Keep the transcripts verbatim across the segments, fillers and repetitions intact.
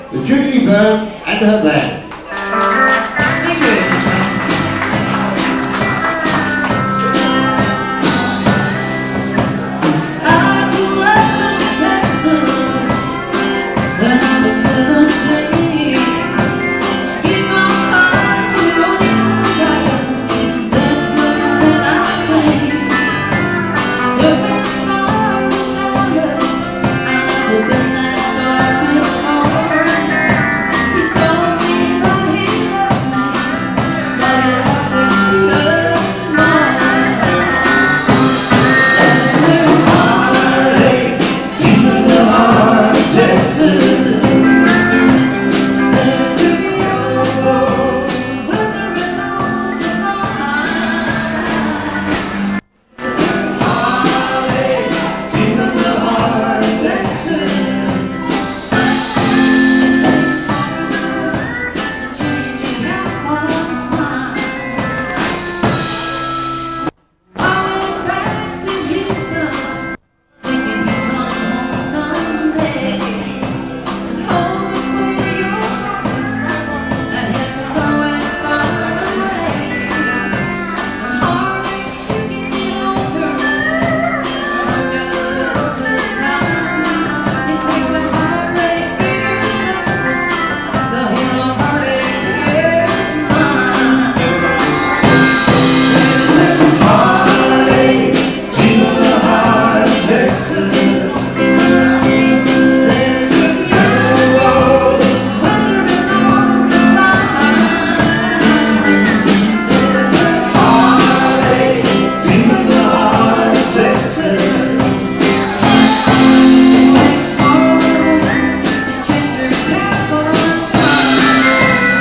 the Judy Byrne and her band. Thank you. I grew up in Texas when I was seventeen. Give my heart to Rodeo Rider, best nothing I say. Took me as far as Dallas, I never been that far before. He told me that he loved me, but he loved his love more. There's a heartache deep in the heart of Texas. There's a yellow rose withering on the vine. There's a heartache deep in the heart of Texas. It takes forever to change a young one's mind. I went back to Houston, thinking he'd come home someday. Home is where your heart is, and his is always far away. Some heartaches you get over, and some just over time. It takes a heartbreak bigger as Texas to heal a heartache bigger as mine. There's a heartache deep in the heart of Texas. There's a yellow rose withering on the vine. There's a heartache deep in the heart of Texas. It takes forever to change your cowboy's mind.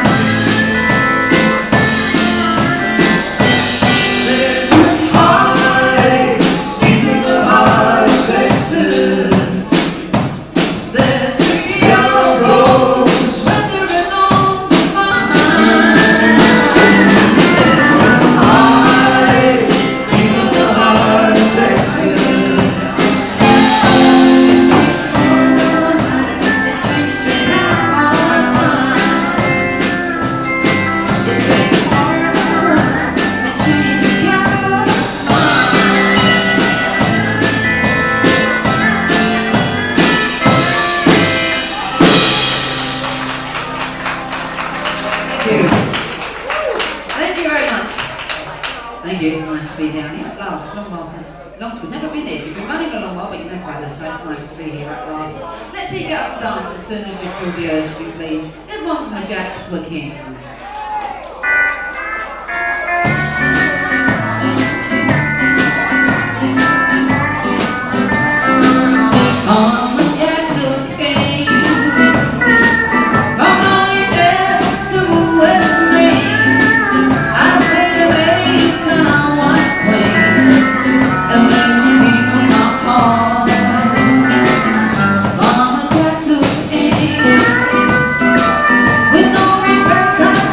There's a heartache deep in the heart of Texas. There's a yellow rose withering on the vine. There's a heartache deep in the heart of Texas. It takes forever to change your cowboy's mind. It takes forever to change your cowboy's mind. Thank you. Thank you very much. Thank you. It's nice to be down here at last. Long while since, long, we've never been here. You've been running a long while, but you've never had us, so it's nice to be here at last. Let's see you get up and dance as soon as you feel the urge to, please. Here's one from a Jack to a King. I'm a Jack to a King, from lonely days to a wedding ring. I played a bass and I won a queen, and then you healed my heart. I'm a Jack to a King, with no regrets I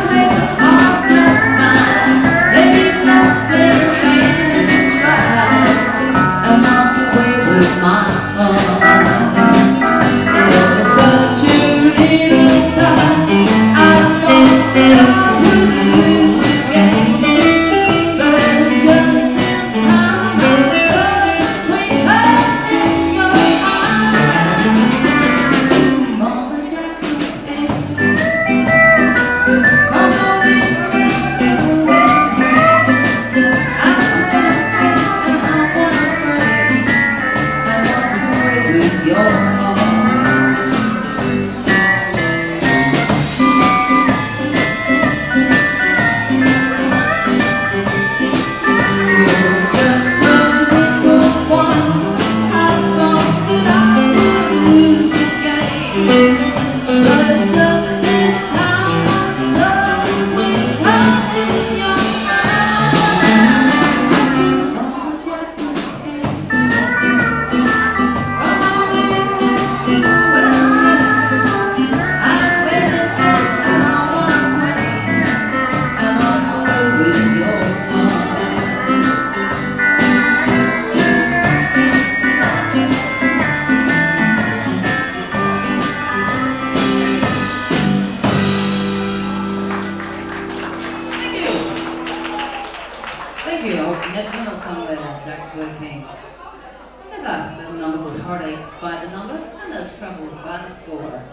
Thank you. Oh, that little song there, Jack Joy King. There's a little number called Heartaches by the Number, and there's Troubles by the Score.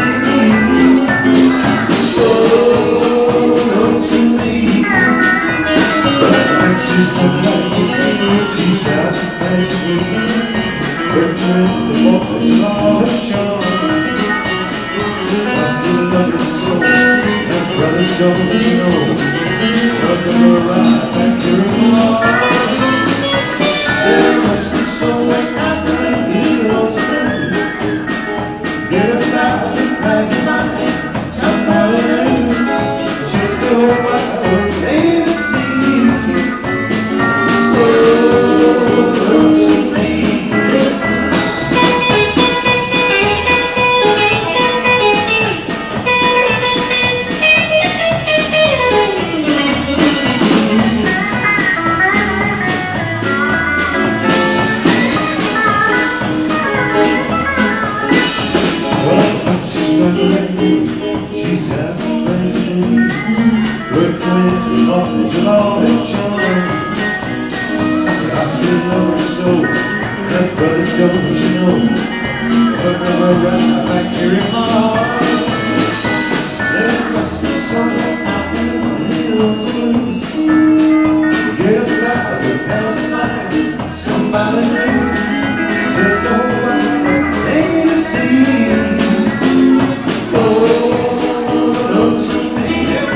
Oh, don't you leave. It's a long and charm. I still love her so. Her brother don't you know? But never right back here in my heart. There must be someone out there who wants to lose. Get up loud and pass by. Somebody new says the whole world ain't to see. Oh, don't you me?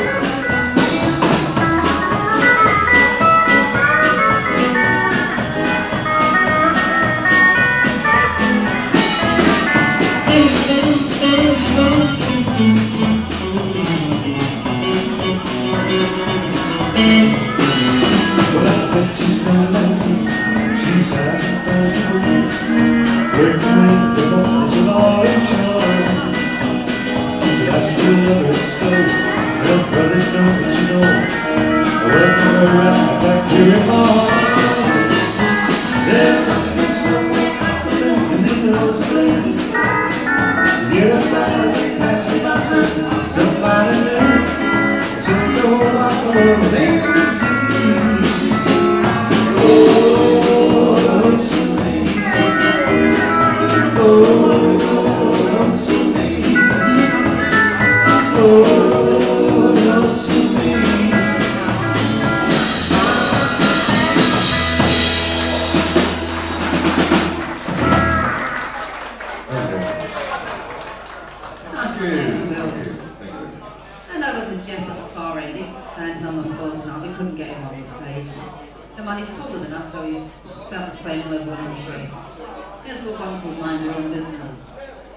Well, I bet she's not lonely. She's out by the moon. Working with the boys of all in charm. But I still love her so. Her brothers don't let you know. Welcome her right back here in my heart. There must be somewhere I could live, 'cause it knows a lady. Get up out of the past and find somebody new. Since the whole wide world they receive. Oh, lonesome me. Oh, lonesome me. Oh, lonesome me. Nice one, Bill. And I was a gent at the far end. He's standing on the floor tonight. We couldn't get him on the stage. The man is taller than us, so he's about the same level in his race. Here's a little one called Mind Your Own Business.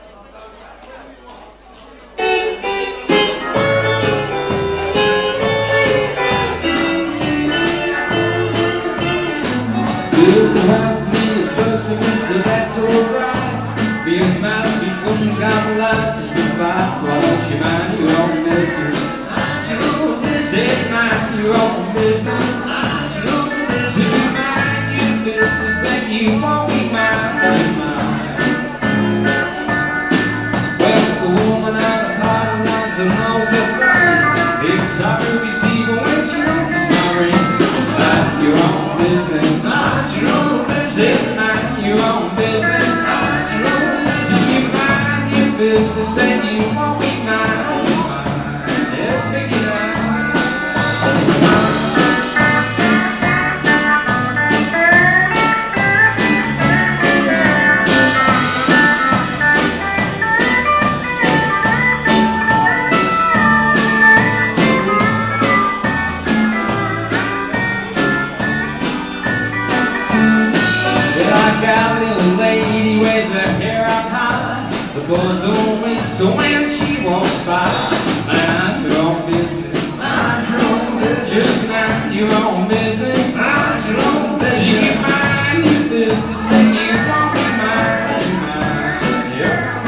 If the wife me is first and mister, that's alright. Be a mouse, you couldn't got a license to fight. Why don't you mind your own business? Mind your own business. Say mind your own business. Mind your own business. Do you mind your business, then you won't be mine. Well, the woman out of part of lines and knows her friend. It's hard to receive when she opens my ring. Mind your own business. Mind your own business. Say mind your own business. Mind your own business. Do you mind your business, then you won't be mine. Yes, make it out. Got a little lady, wears her hair up high. The boys always so when she walks by. Mind your own business. Mind your own business. Just mind your own business. Mind your own business. You can mind your business, then you won't be mine. Mind your own.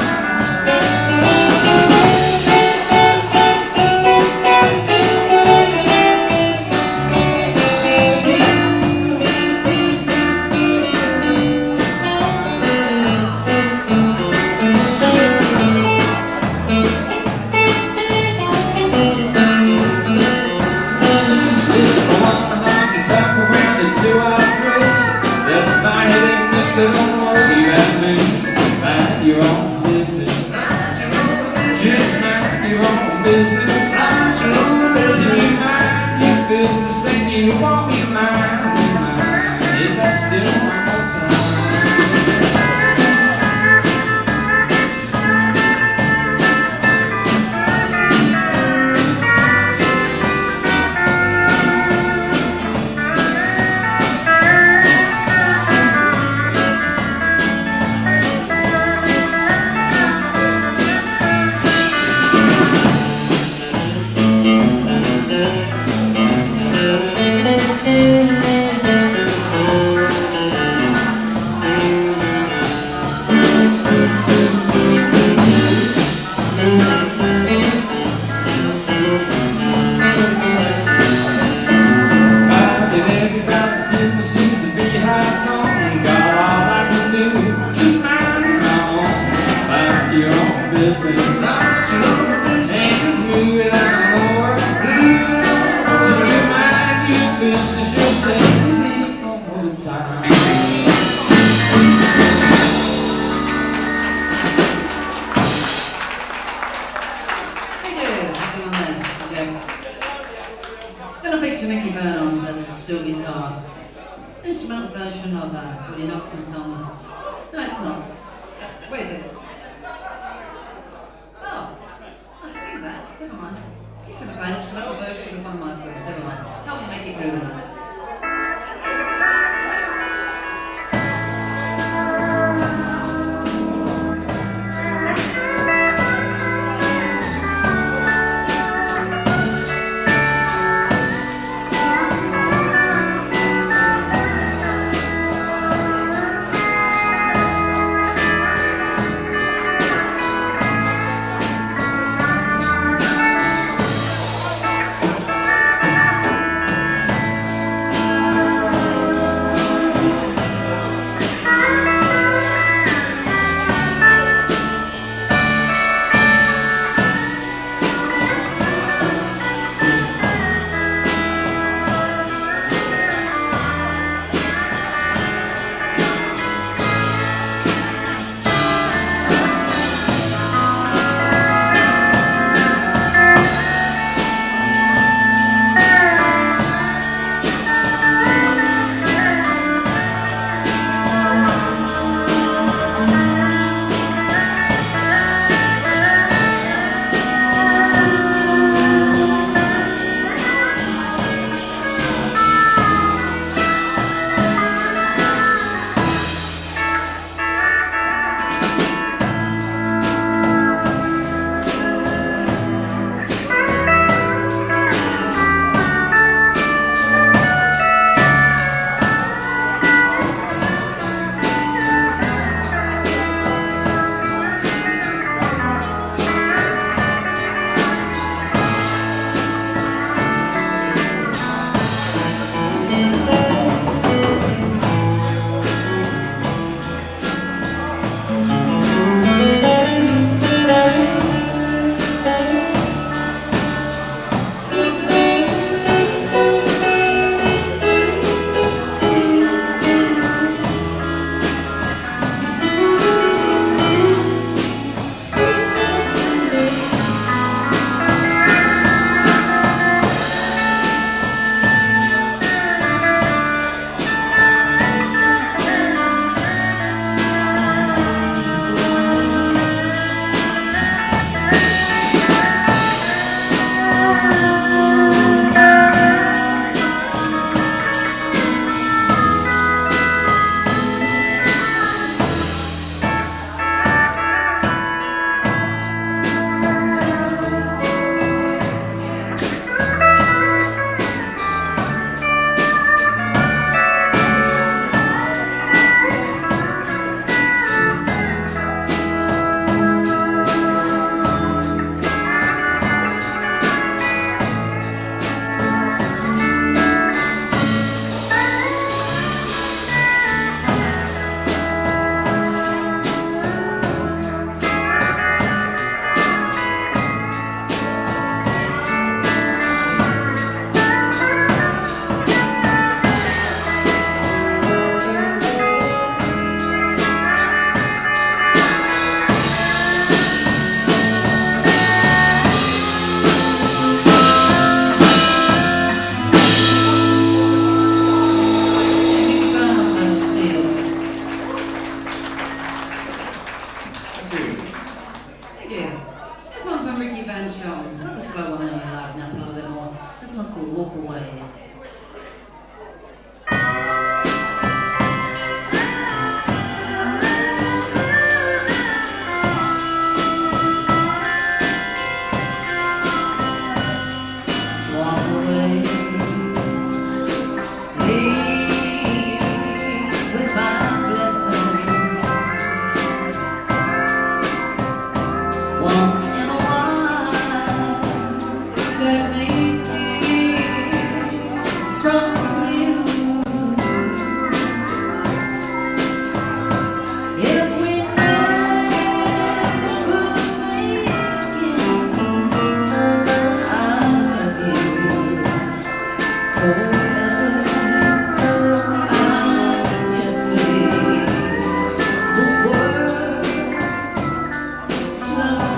Two or three, that's my headache, mister, don't worry about me. Mind your own business. Mind your own business. Just mind your own business. Mind your own business. If you mind your business, then you won't be mine. Is that still one more time? Thank you. feature Mickey Byrne on the steel guitar. Instrumental version of a Woody Nelson song. No, it's not. Where is it? Oh, I see that. Never mind. He's going to play an instrumental version of one of my songs. Never mind. Help me make it groove now.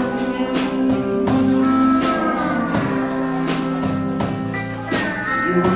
You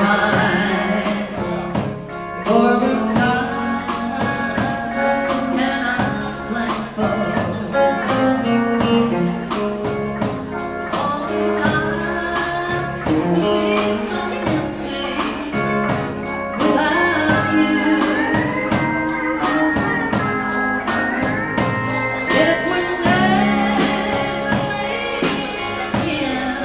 mine for a time, and I'm thankful. All life would be so empty without you. If we never meet again,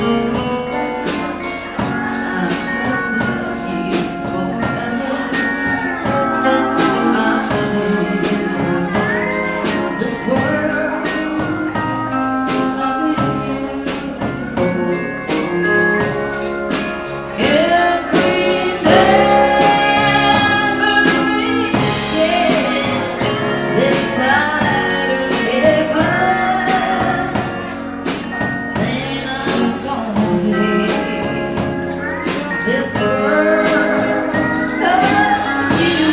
this world of you.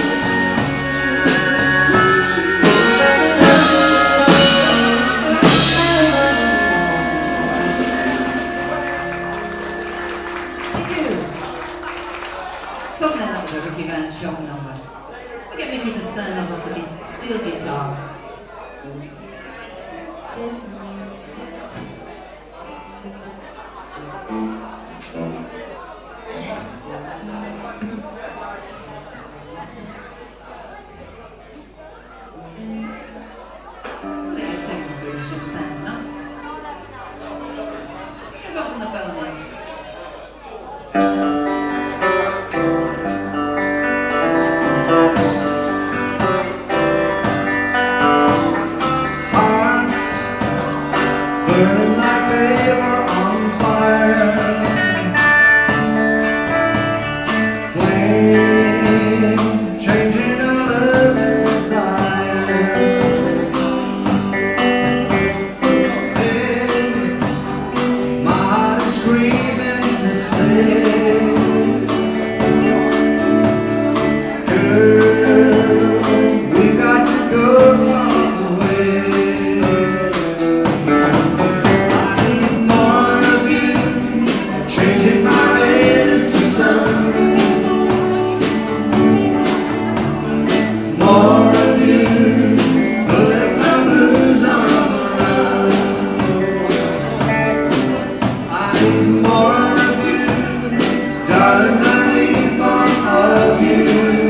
Thank you. Something that was a Ricky Van show number. We get Mickey to stand up off the gu- steel guitar. Let you sing when we was just standing up. You guys open the bonus. Hearts burning like they were on fire, flames changing our love to desire. Then my heart is screaming to say, girl, we got to go all the way. I need more of you, changing my rain into sun. More of you, putting my blues on the run. I need more of you, darling, I need more of you.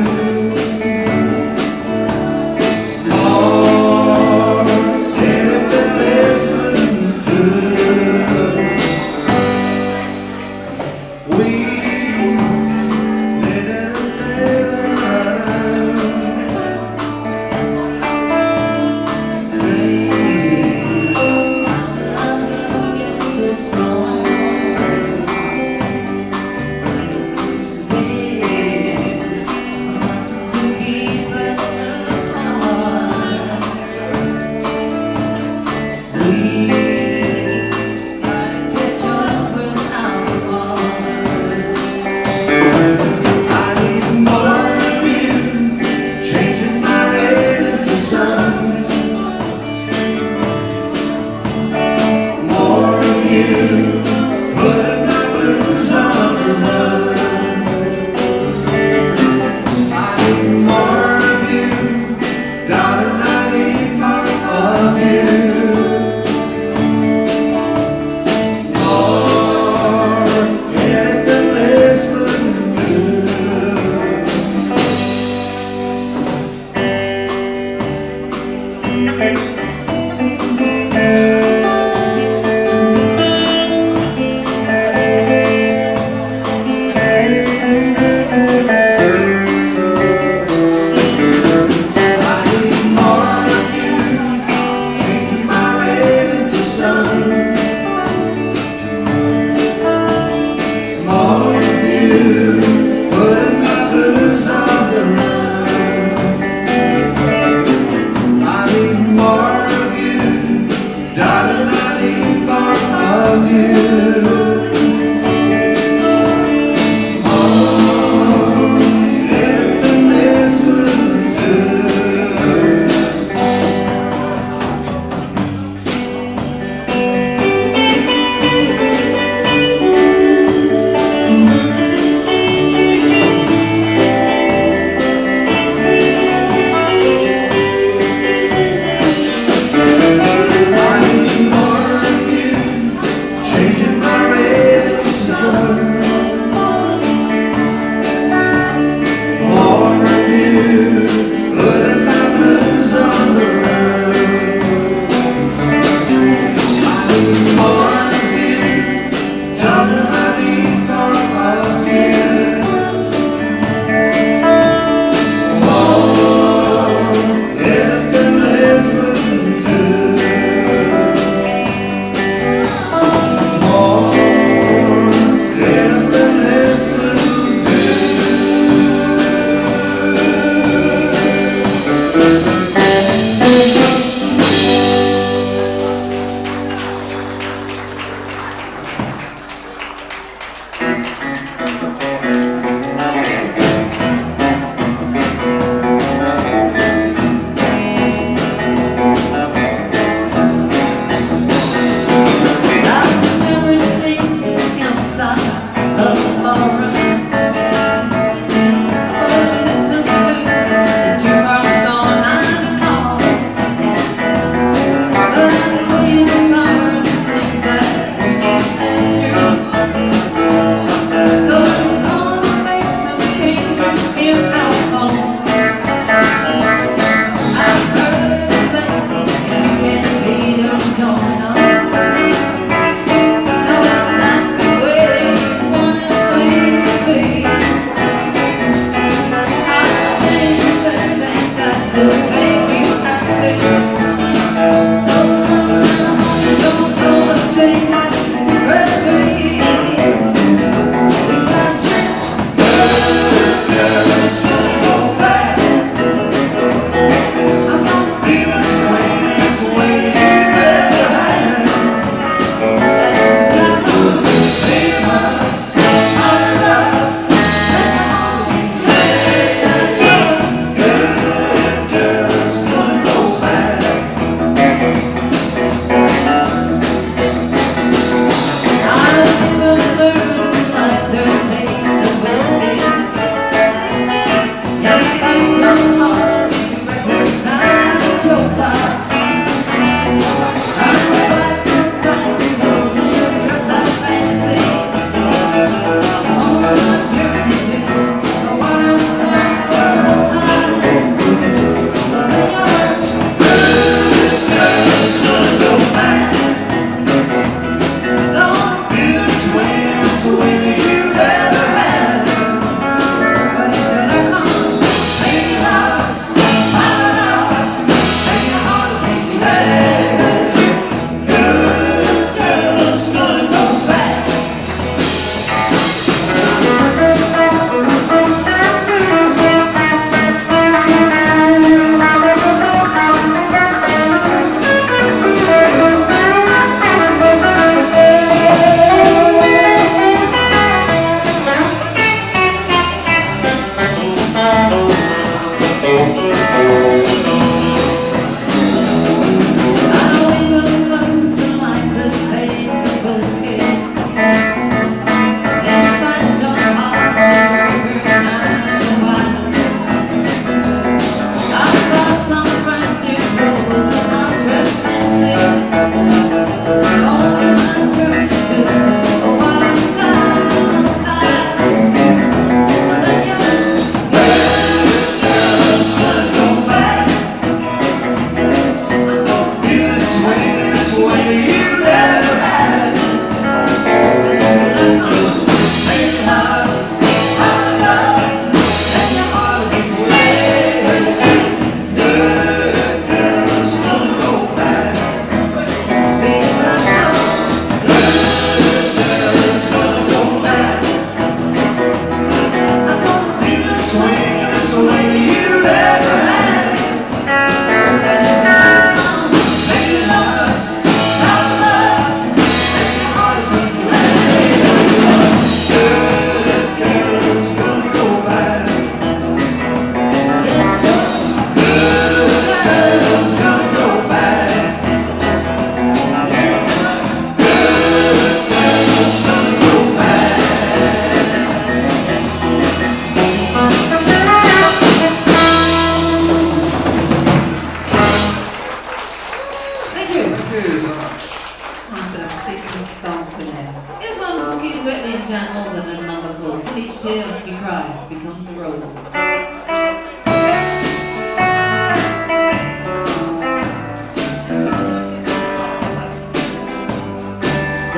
More, anything this wouldn't do. We live in a playground, strange how our love gets so strong. There's nothing to keep us apart. We gotta catch up with our bars. I need more of you, changing my rain into sun. More of you, putting my blues on the run. I need more of you, darling, I need more of you. More, anything this wouldn't do. I need more of you, changing my rain into sun. More of you, putting my blues on the run. I need more of you, darling, I need more of you. More, anything this wouldn't do.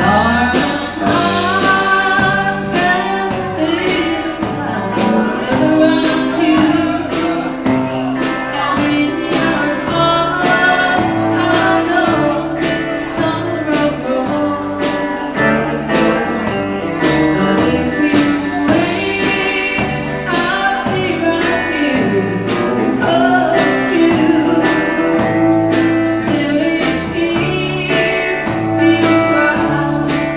Till each tear feels right.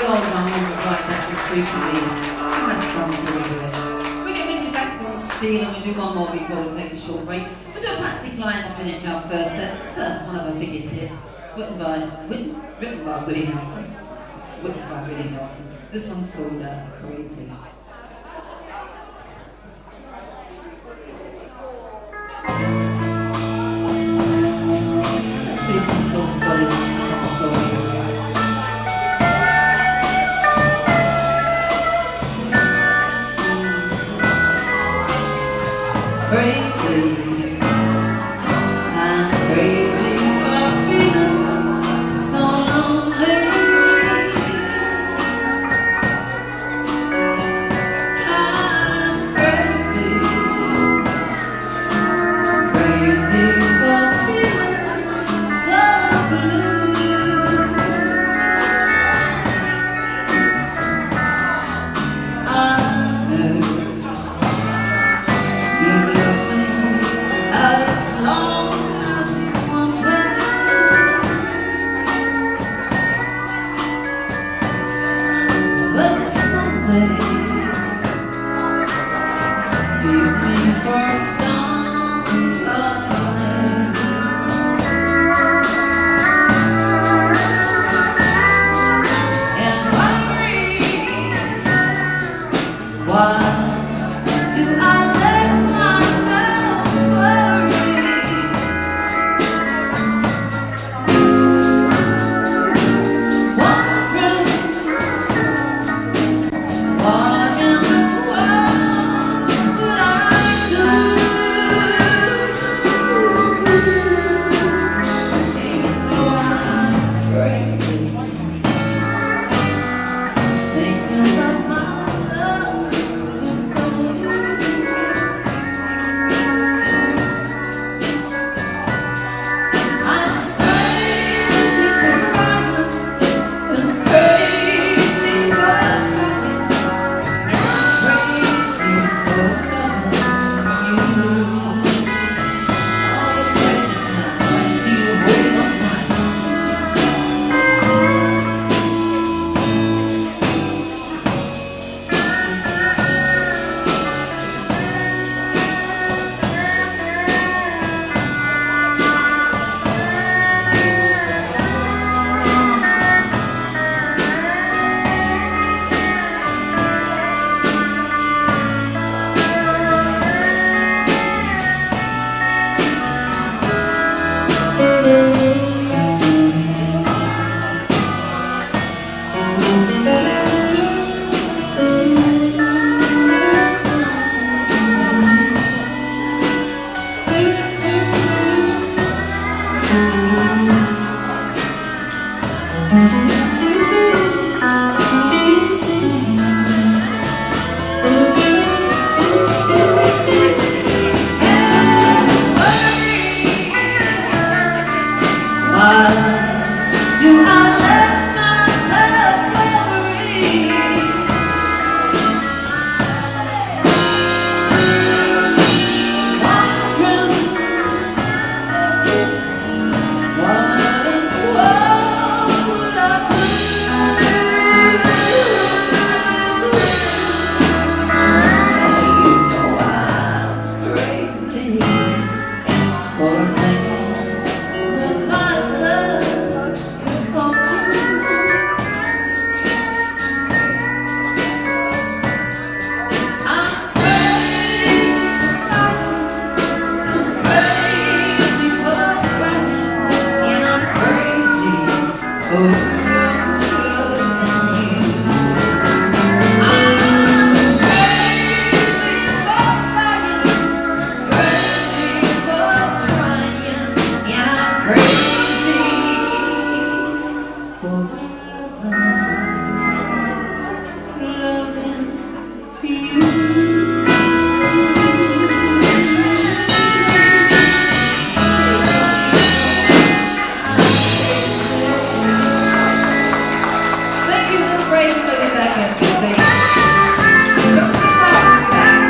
old one we wrote that just recently. That's a song to do it. We're going to be back on Steel and we'll do one more before we take a short break. We'll do a Patsy Cline to finish our first set. It's uh, one of our biggest hits. Written by, written, written by Willie Nelson. Written by Willie Nelson. This one's called uh, Crazy. Let's see some cool bodies. Crazy, I'm crazy for feeling so lonely. I'm crazy, crazy for feeling so blue. I know. As long as you wanted, but someday leave me for somebody. And worry, why do I let myself worry? Wondering what in the world would I do? You know I'm crazy, thinking that my love without you. I'm crazy for crying and crazy for trying, and I'm crazy for loving you. All the crazy times I see you holding on tight. Why do I let myself worry? Wondering what in the world would I do? You know I'm crazy for thinking that my love could hold you. I'm crazy for crying, I'm crazy for trying, and I'm crazy for loving you. I'm crazy for crying, crazy for trying, and I'm crazy for loving, loving you. Thank you for the break. We'll be back in fifteen. Don't too far to back.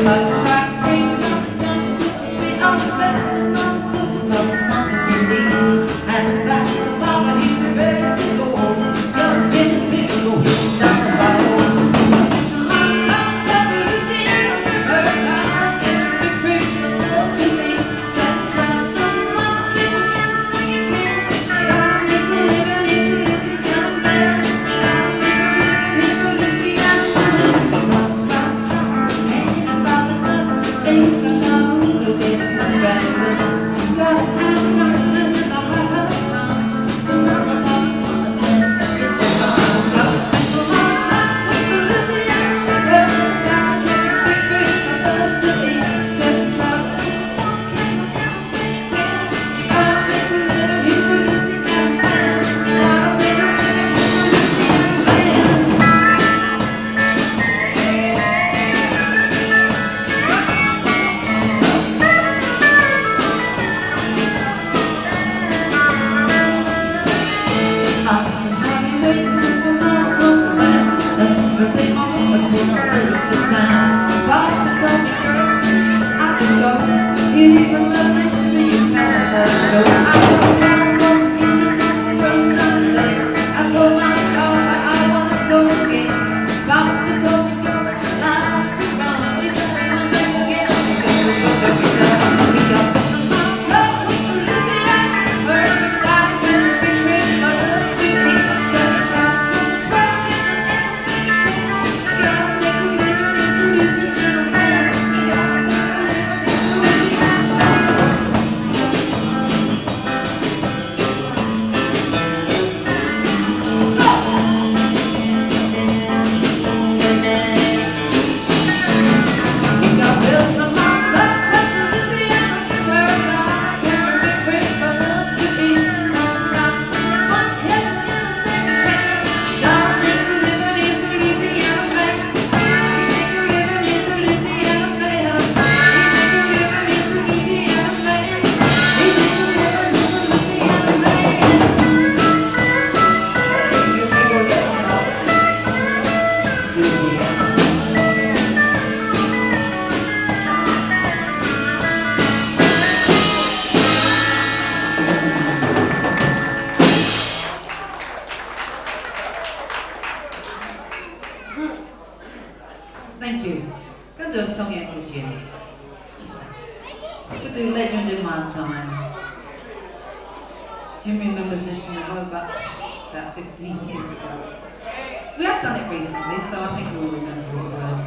Thank you. Gonna do a song here for Jim. We'll do Legend in My Time. Jim remembers this from the road back about fifteen years ago. We have done it recently, so I think we'll remember all the words.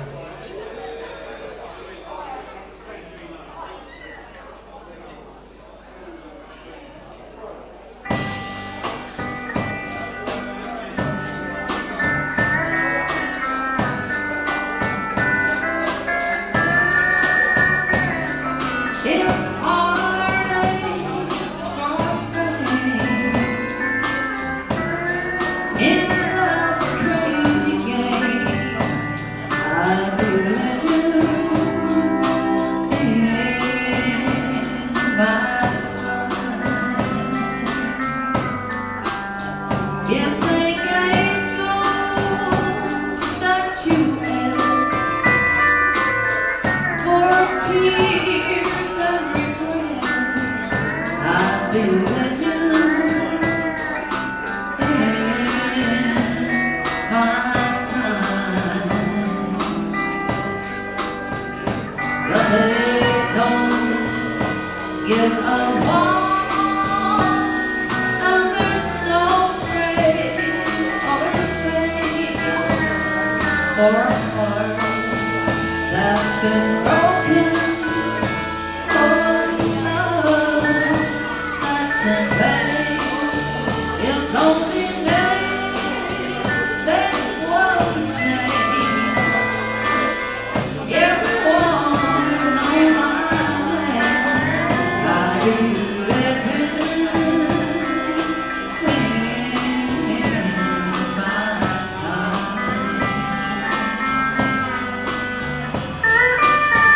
Thank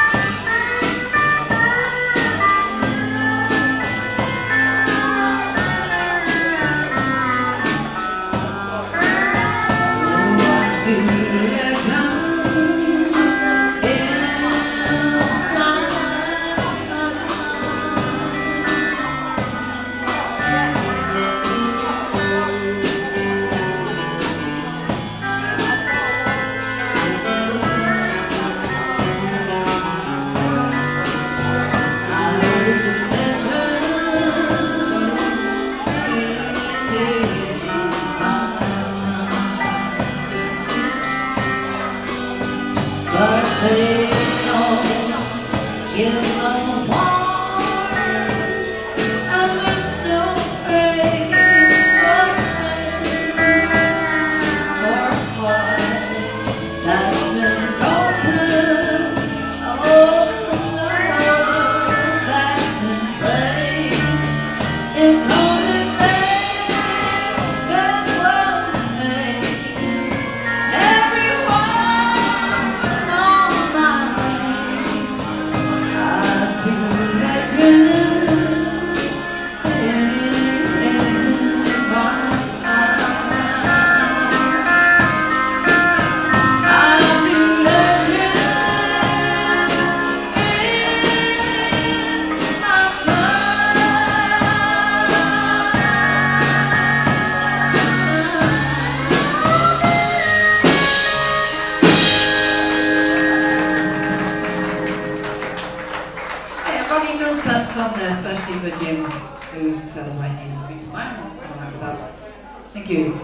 Especially for Jim, who's celebrating his retirement tonight with us. Thank you.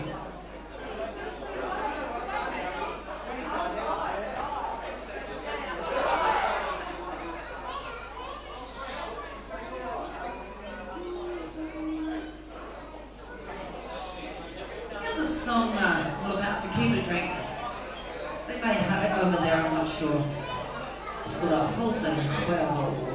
Here's a song uh, all about tequila drink. They may have it over there, I'm not sure. It's called A Whole Thing Cuervo.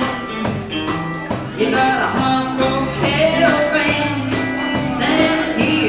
You got a humble hell band standing here.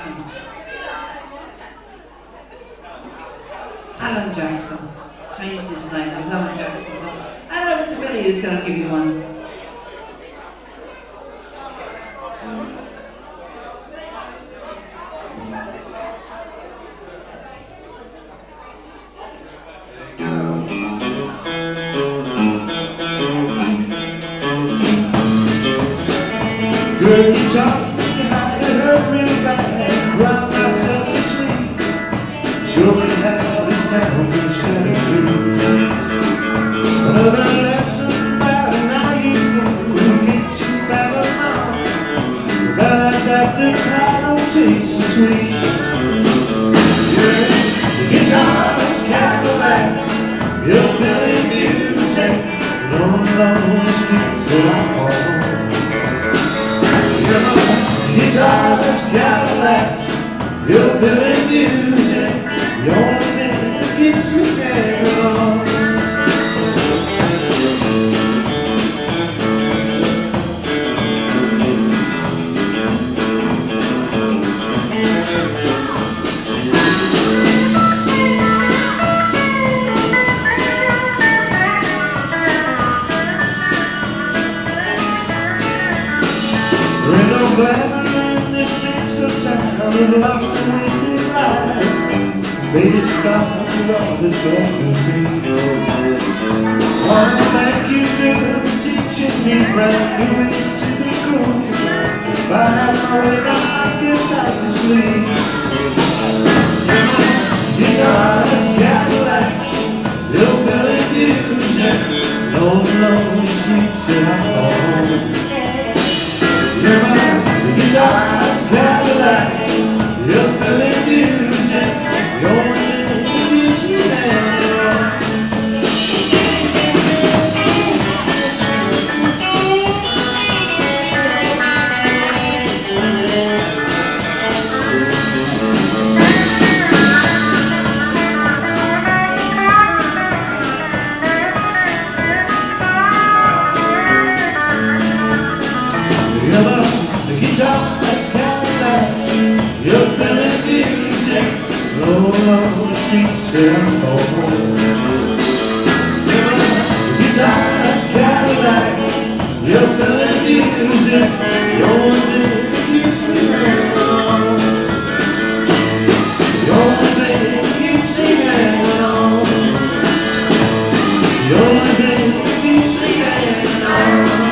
Jackson. Alan Jackson. Changed his name. It was Alan Jackson. So hand over to Billy, who's going to give you one. Girl, you taught me how to hurt real bad, cry myself to sleep. Show me how this town can shattered too. Another lesson about an eye you fool, get you back along. Found out that the pie don't taste so sweet. Yes, the guitars, Cadillacs, hillbilly music, long, long streets till I fall. Guitars and Cadillacs, hillbilly music, the only thing that keeps me hanging on. There ain't no glamour in this tinsel town of lost and wasted lives, faded stars are all that's left of me. Wanna thank you, girl, for teaching me brand new ways to be cool. If I have my way now, I guess I'll just leave. Guitars, Cadillacs, hillbilly music, long, long streets that I fall. The guitars, Cadillac, hillbilly music, the only thing that keeps me hanging on. The guitars, Cadillacs, hillbilly music, roll on the streets that I fall. The guitars, Cadillacs, hillbilly music, the only thing that keeps me hanging on. The only thing that keeps me hanging on. The only thing that keeps me hanging on.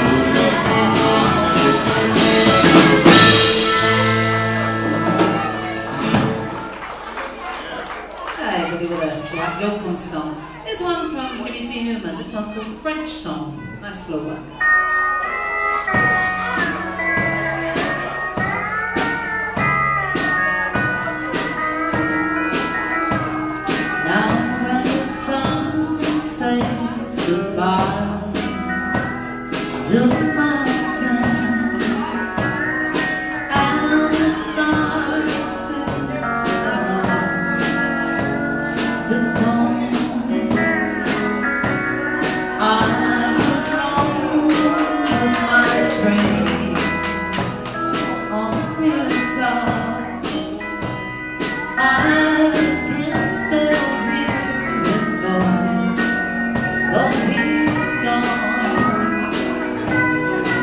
Song. There's one from Jimmy C. Newman. This one's called the French Song. Nice slow one. Now when the sun says goodbye to the mountain and the stars sing along to the dawn, I'm alone with my dreams on the hilltop. I can still hear his voice, though he's gone.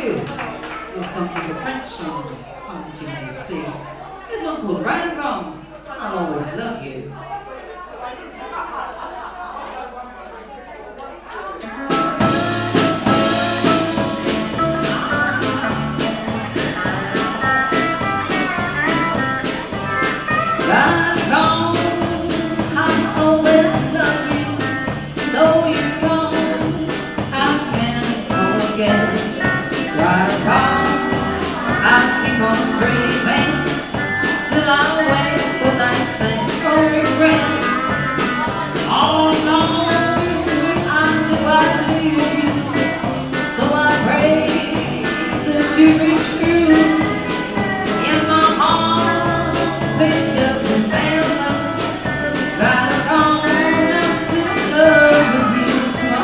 you. A little song from the French song, Come to Me See. This one called Right and Wrong, I'll Always Love You. Right and wrong, I'll always love you. Though you're gone, I can't forget. Right or wrong, I keep on dreaming. Still I'll wait for that same old regret. All along, I knew I'd lose you. Though I pray that you reach true. In my heart, it's just remember. Right or wrong, I'm still in love with you.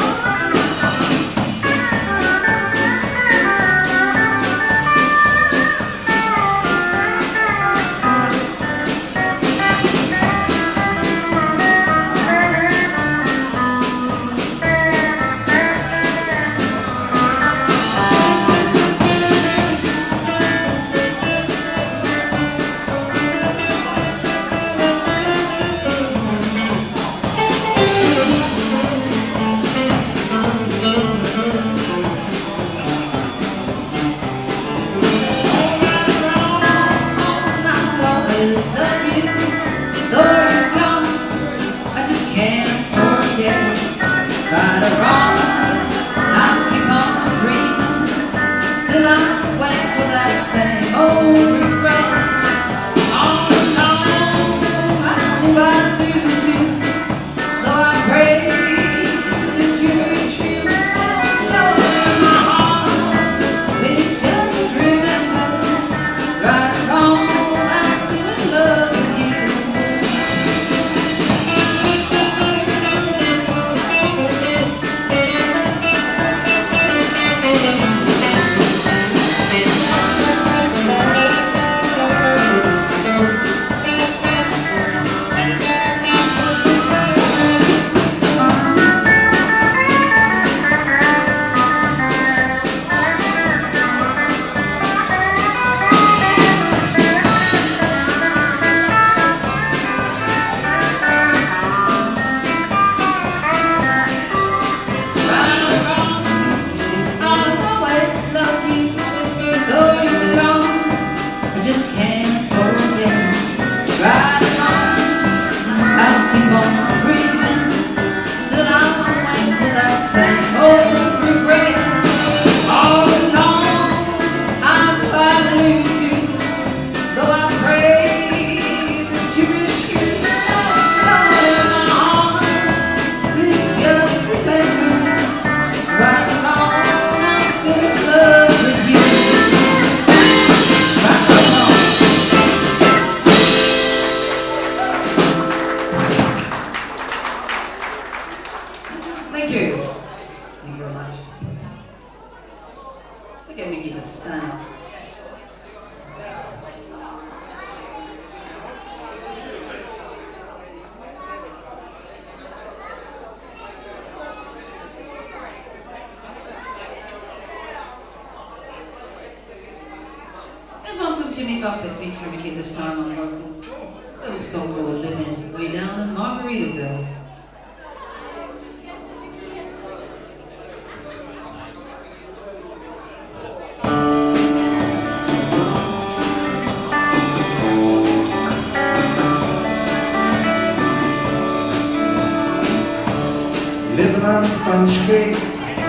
Featuring Mickey this time on vocals. A little song called Living Way Down in Margaritaville. Living on sponge cake,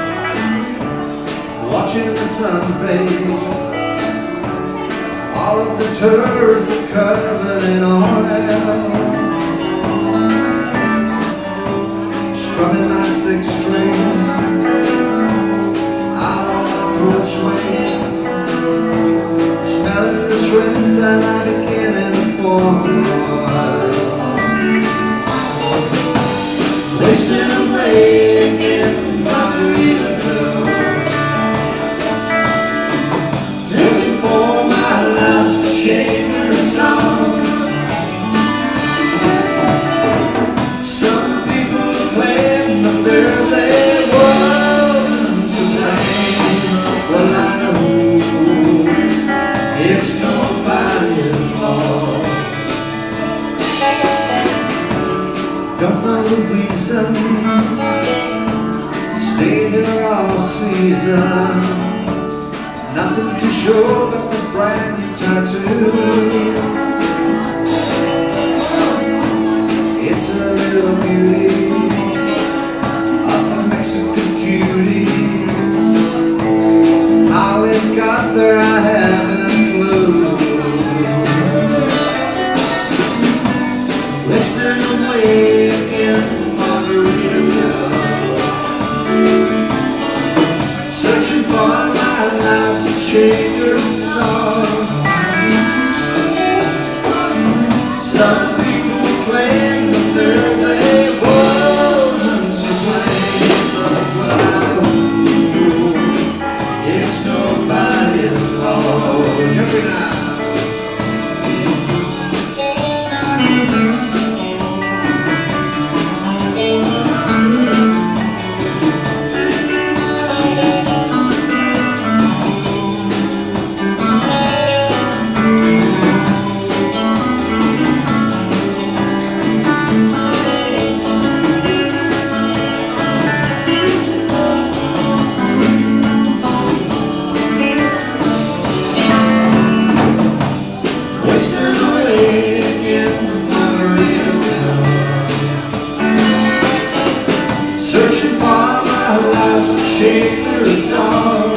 watching the sun bathe. All of the tourists are covered in oil. Strumming my six string out on the porch swing, smelling the shrimps that I begin to boil. Wasting away in Margaritaville, taking for my last shaker song. Some people claim that they're there. all season. Nothing to show but this brand new tattoo. It's a little beauty of a Mexican cutie. How it got there I haven't a clue. Wasting away in Margaritaville, searching for my last shaker song. Some people claim that there's a woman to blame, but what I know, it's nobody's fault. Jumping out. Searching for my last shaker song.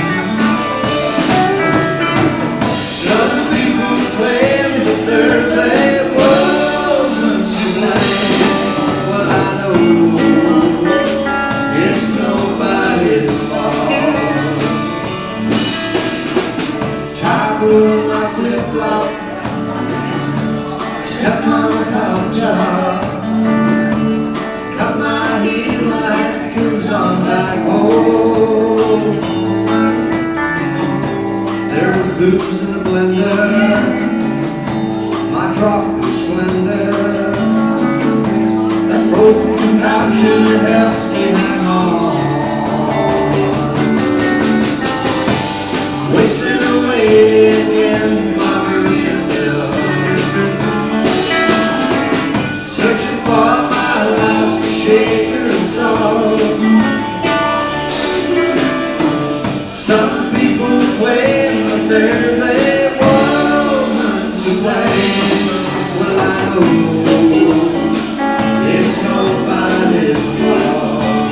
Some people claim that there's a woman to blame. Well, I know it's nobody's fault. Tied with my flip-flop, stepped on the counter, cut my heel like cruise on back home. There was booze in a blender, my tropical splendor. That frozen concoction that helps me hang on. Wasted away in Margaritaville, searching for my last shaker song. Some people claim that there's a woman to blame. Well, I know it's nobody's fault.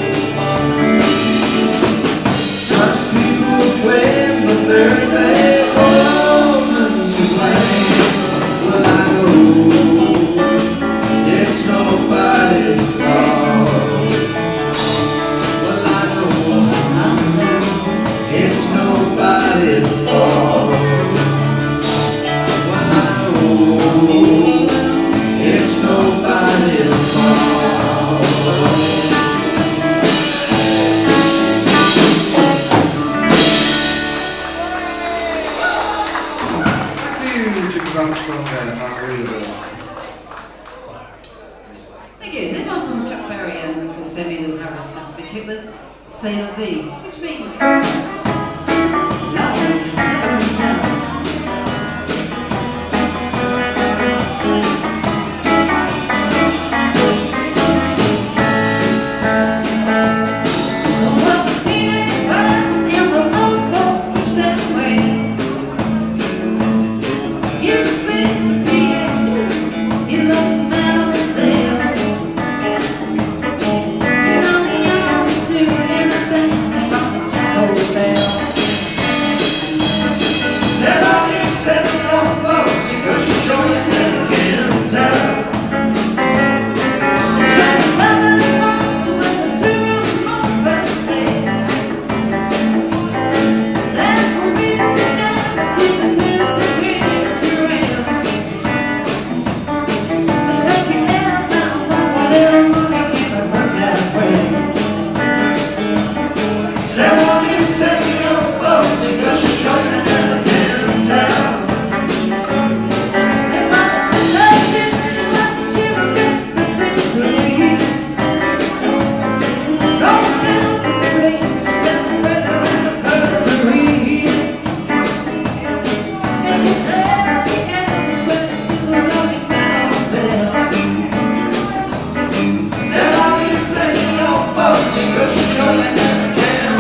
Some people claim that there's a woman to blame. Well, I know it's nobody's fault. Well, I know it's nobody's fault. Well, I know it's nobody's fault. Huge congrats on there, Margaritaville. Thank you. This one from Chuck Berry and called Semi Lou Harris, to be kicked with C'est la vie, which means love never can tell. Well, the teenage bird and the old folks wish that way. You see the piano, you love the man on the sail. Now the young suit everything about the Jackal Bell. Said all you said to old folks, because you sure you never can tell. Kind of loving and wrong when the two of them all better say. That will be the jam till the tennis and dreams are real. But have you ever found what a little money can work that way? Said all you said to old folks, because you sure you never can tell. And my suggestion was that you were different than me. Going down to the place to celebrate our anniversary. And we said at the end was willing to the lonely man ourselves. Said all you said to old folks, because you sure you never can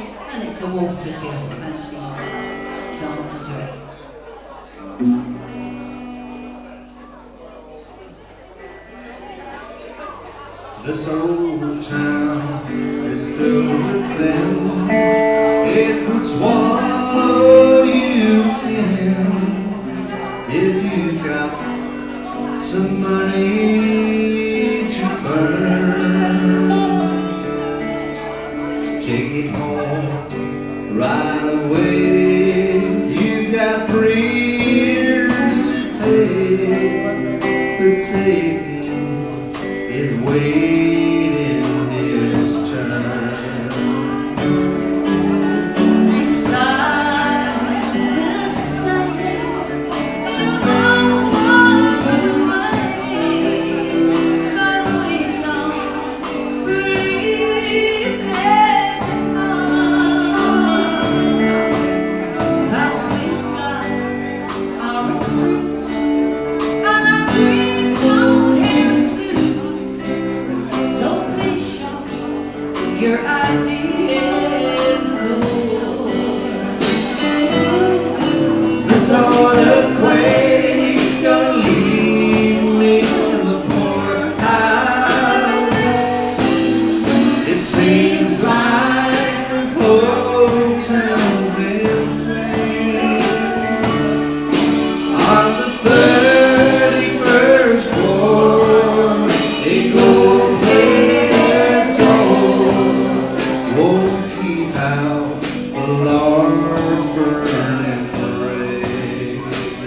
And it's a waltz if you fancy dancing to it. This old town is filled with sin. It would swallow you in if you got some money to burn. Take it home right away. You've got three years to pay, but Satan is waiting his turn. Side to side, it'll go much away, but we don't believe anymore. 'Cause we've got our recruits and our green long-hair suits. So please show your I D at the door. This old earthquake's gonna leave me in the poorhouse. It seems like this whole town's insane. On the thirty-first floor, they go their door. Won't keep out the Lord's burning parade.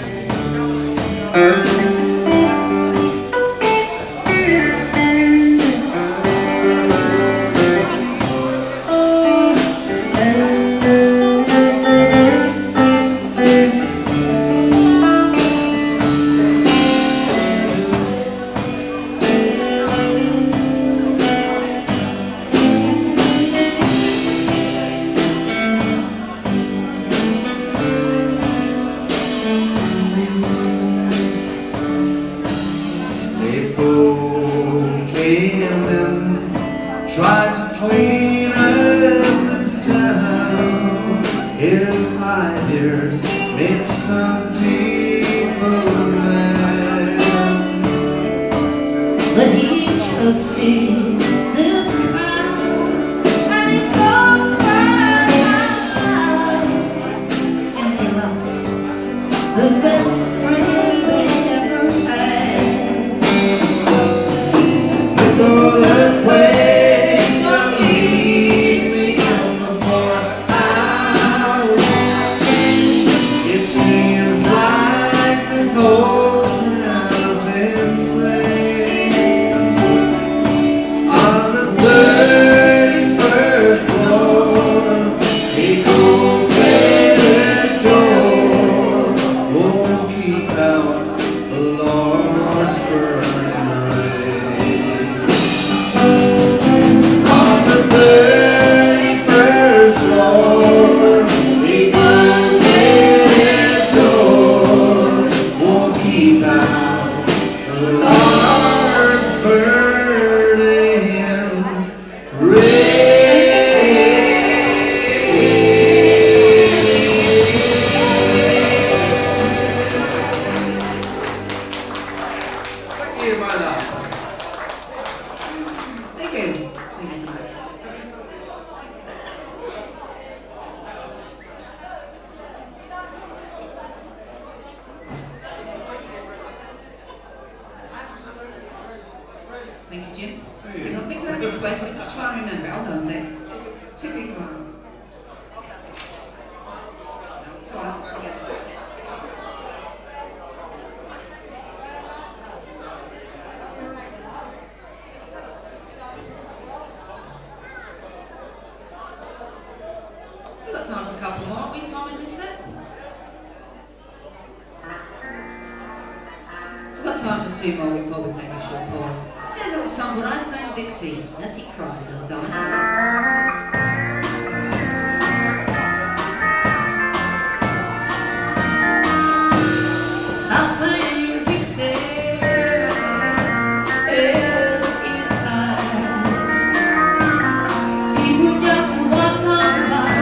They folk came and tried to clean up this town. His ideas made some people mad, But he trusted this crowd, and he spoke right, and they lost the best friend they ever had. this old earthquake's gonna leave me in the poorhouse. It seems like this whole town's insane. On the thirty-first floor, they go their door. Won't keep out the Lord's burning rain. On the thirty-first floor, they go their door. Won't keep out the Lord's burning rain. Thank you, my love. Thank you. Thank you so much. Thank you, Jim. Hang on, mix that request. We're just trying to remember. Hold on a sec. See if we can. It's all right. I'll get it. We've got time for a couple more. Aren't we, Tom, in this set? We've got time for two more before we take a short pause. Here's old song, When I Sang Dixie, as he cried, I'll die. I sang Dixie, as it's high. People just walked on by.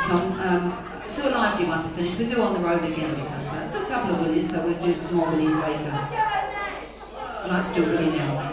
song. Um, do a lively one to finish. We'll do On the Road again because uh, do a couple of willies, so we'll do some more willies later. But let's do a willie now.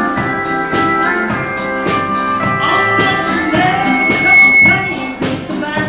Bye.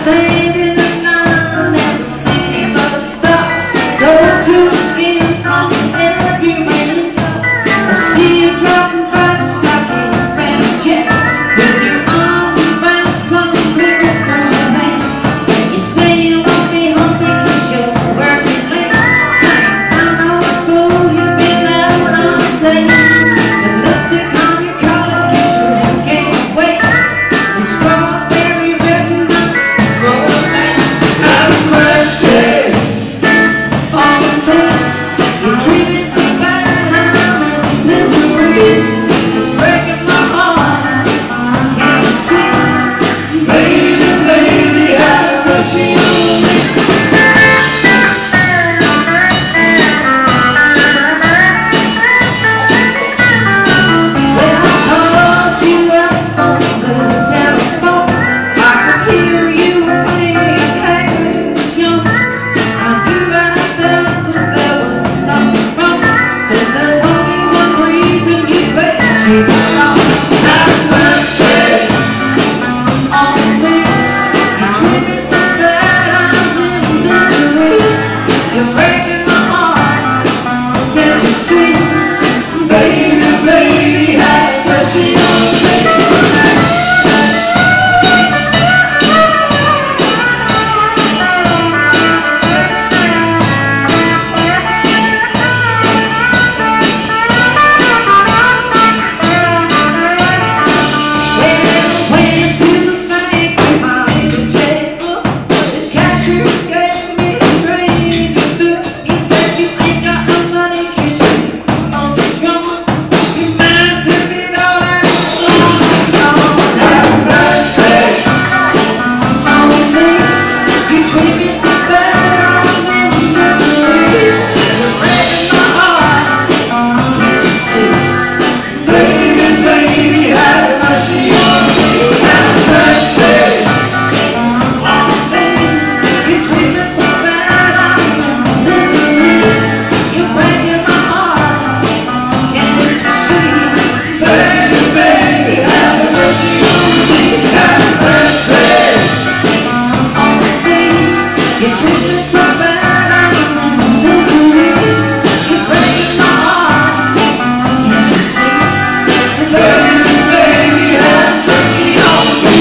standing in line at the city bus stop, so to the skin from every rain. I see you dropping by just like a friend jet, with your arm around some little girl man. You say you won't be home because you're working late. I'm no fool, you've been out all day. The lipstick on your collar gives you a gateway. The strawberry red nuts roll back. Have mercy All day you're dreaming so bad, I'm in misery. It's breaking my heart. Can't you see? Baby, baby, have mercy on me. When I called you up on the telephone, I could hear you playing Haggard Jones. I knew right then that there was something wrong, 'cause there's only one reason you better keep it on. Have mercy All day you're dreaming so bad, I'm in misery. You're breaking my heart. Can't you see? Baby, baby, have mercy on me. Well, went to the bank with my little checkbook. The cashier gave me a strange look. He said, "You ain't got no money 'cause you owe the drunk. Your man took it all and it's long gone." Have mercy On me, you treat me so bad, I'm in misery. You're breaking my heart. Can't you see? Baby, baby, have mercy on me. Have mercy On me, you treat me so bad, I'm in misery. You're breaking my heart. Can't you see? Baby, baby, have mercy on me. Have mercy On me, you treat me so bad, I'm in misery. You're breaking my heart. Can't you see? Baby, baby, have mercy on me.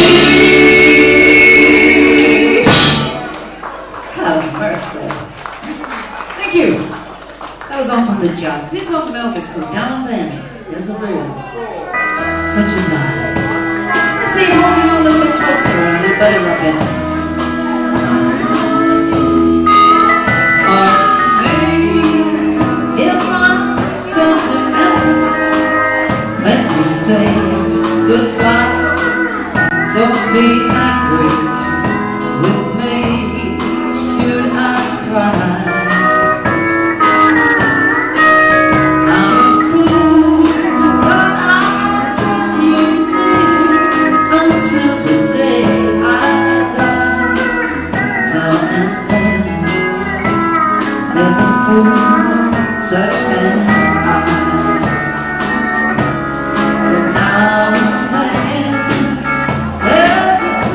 Have mercy. Thank you. That was all from the Judds. Here's one from Elvis Group. Now and then, there's a fool, such as I. Let's see him holding on a little bit closer and a little better up in. If I'm sentimental when we say goodbye, don't be angry with me. Should I cry? I'm a fool, but I love you dear until the day I die. Now and then there's a fool such as I. But now and then there's a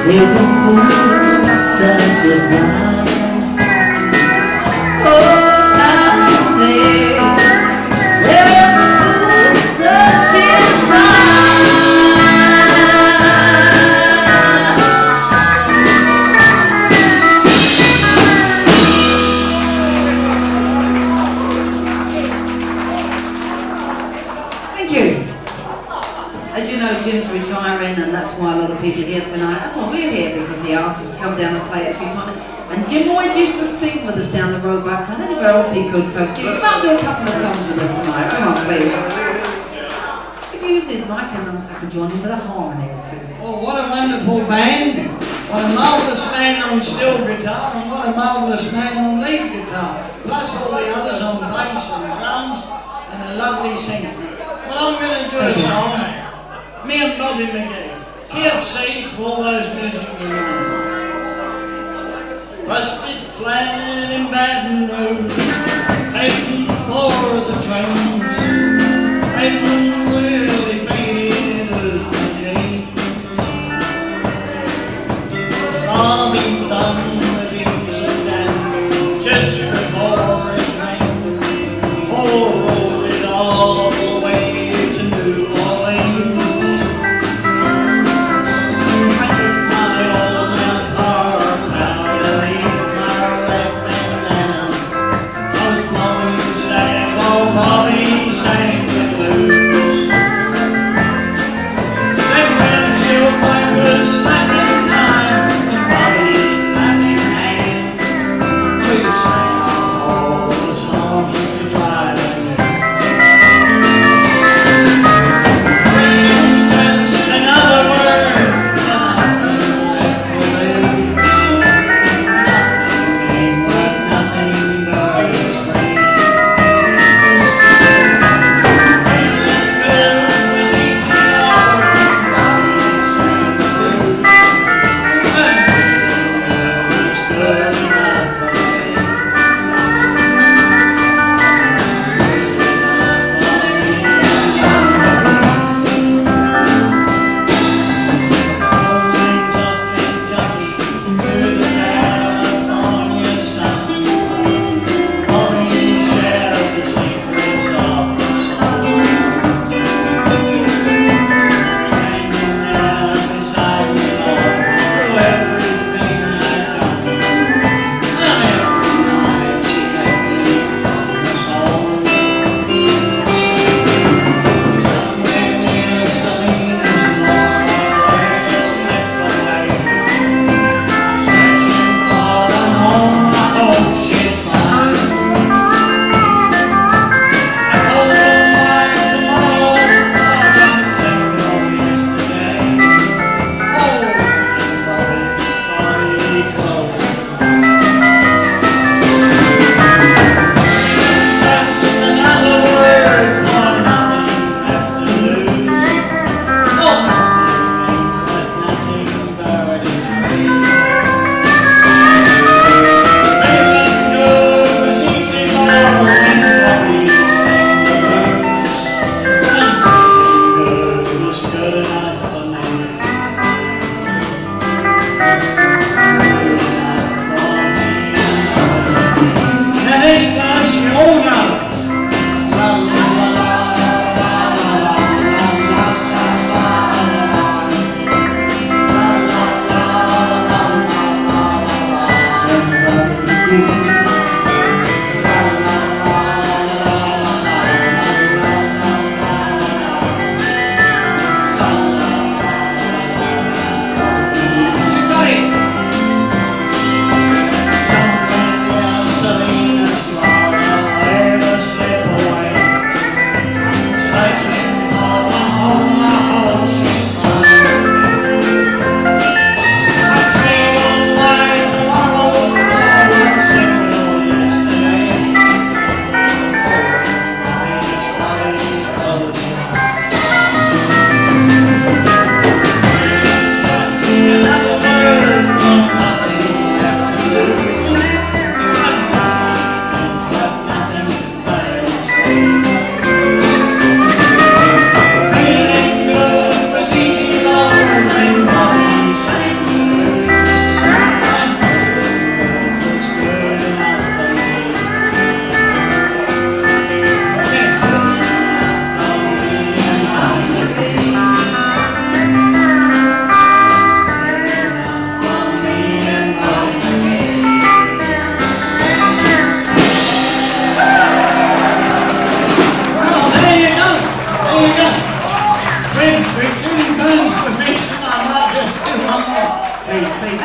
There's a fool such as I. Oh, out there, there's a fool such as I. Thank you. As you know, Jim's retiring, and that's why a lot of people are here tonight. That's why we're here, because he asked us to come down and play at his retirement. And Jim always used to sing with us down the road back and anywhere else he could. So Jim, come out and do a couple of songs with us tonight. Come on, please. He can use his mic, and I can join him with a harmony or two. Oh, what a wonderful band. What a marvellous man on steel guitar, and what a marvellous man on lead guitar. Plus all the others on bass and drums, and a lovely singer. Well, I'm going to do a song. Me and Bobby McGee, K F C to all those music you know. Busted flat in Baton Rouge, taking for the trains, making really faded as my jeans. Bobby thumbed the diesel down just before it rained, oh, rolled it all the way to New Orleans. Bobby sang the blues. They ran silk wipers slapping time, and Bobby clapping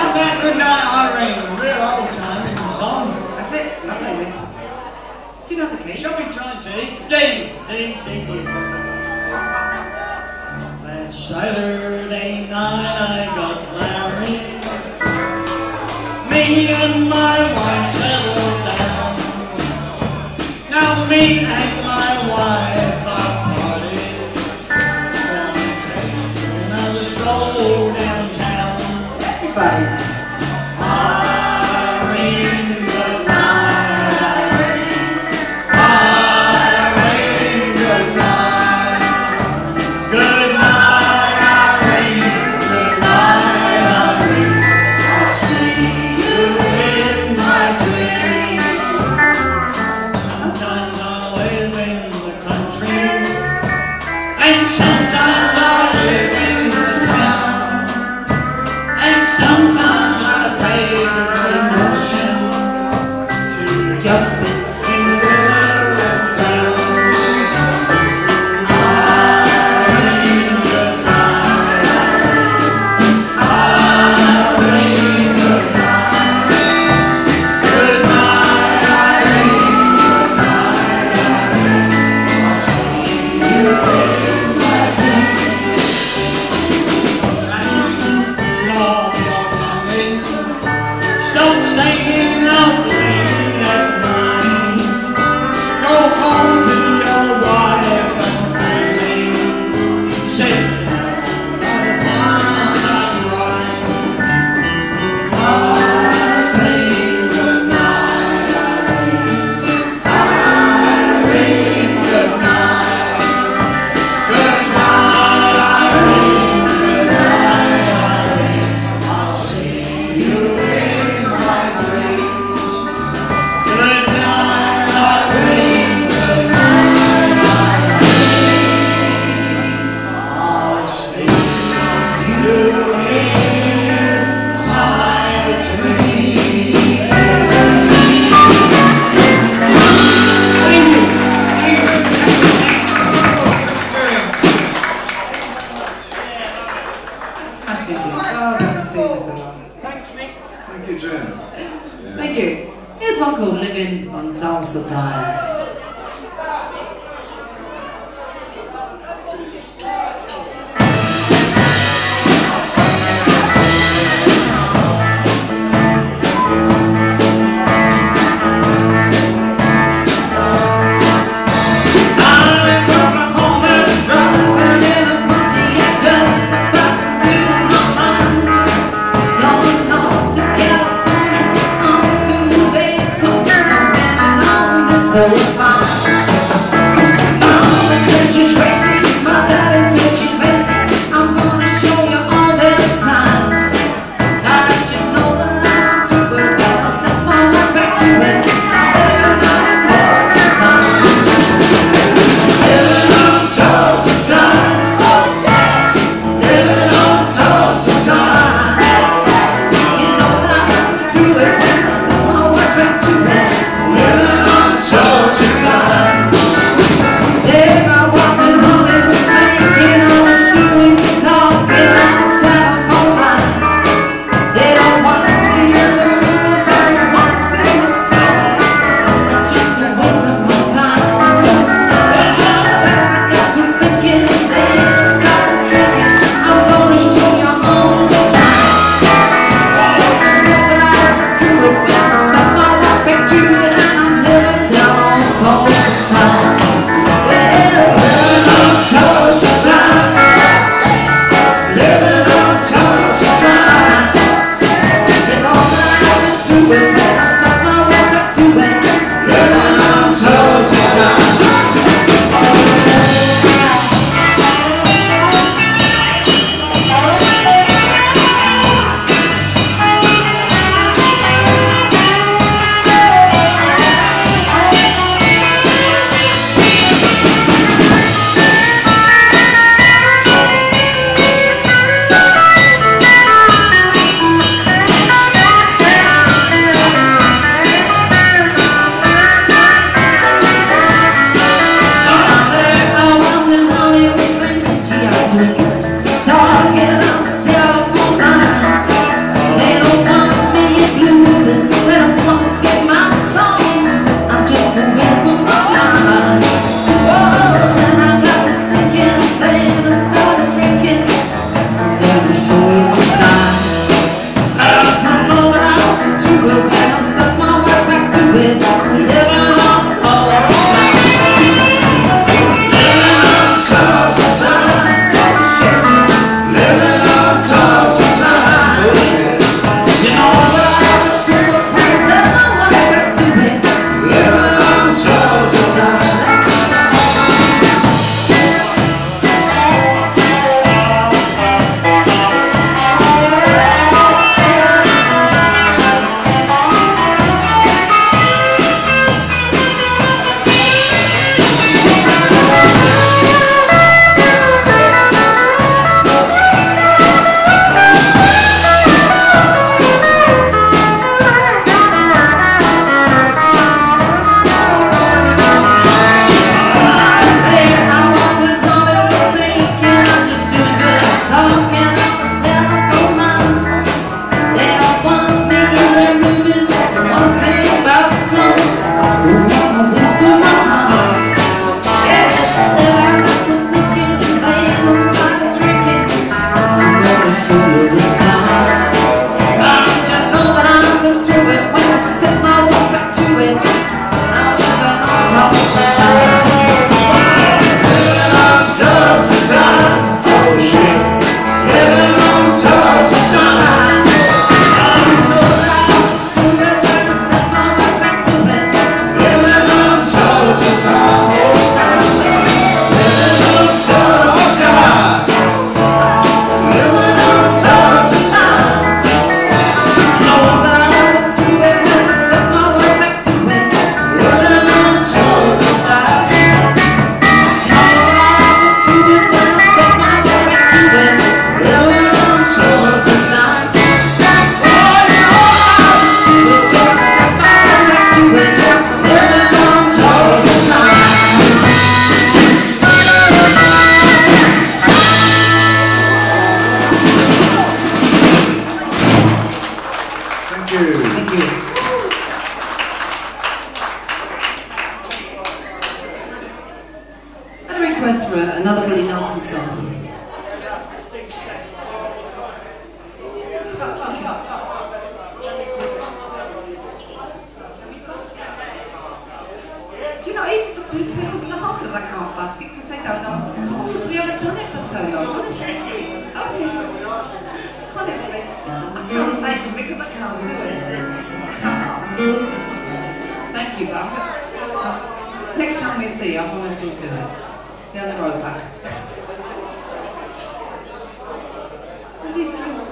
Come back good night, Irene. A real old time in the song. That's it. Lovely. Do you know the key? Shall we try D? D, D, D, D. Last Saturday night I got married. Me and my wife settled down. Now me and my wife are parted. Gonna take another stroll downtown. Everybody. Irene, good night, Irene. Irene, good night. Good night, Irene. Good night, Irene. I'll see you in my dreams. Sometimes I live in the country, and sometimes I live in the town, and sometimes I take a good notion to jump in the river and drown. Irene, good night, Irene. Irene, good night. Good night, Irene. Good night, Irene. I'll see you in my dreams. Stop your coming. Stop staying out late at night. Go home to your wife and family. Sit down by the fireside right. Irene, good night, Irene. Irene, good night. Good night, Irene. Good night, Irene. I'll see you in my dreams. Good night, Irene. Good night, Irene. I'll see you in my dreams. Thank you. Thank you. Smashing Jim. Oh, that's super so long. Thank you, Jen. Thank you. Here's one called Living on Salsa Time. So you. Thank you. I had a request for another Willie Nelson song. Do you know, even for two people's laughters, I can't ask it because they don't know what the chords. We haven't done it for so long, honestly. Honestly, honestly, I can't take it because I can't do it. Thank you, Bob. Next time we see you, I promise we'll do it. Down the road back. What are these drinks?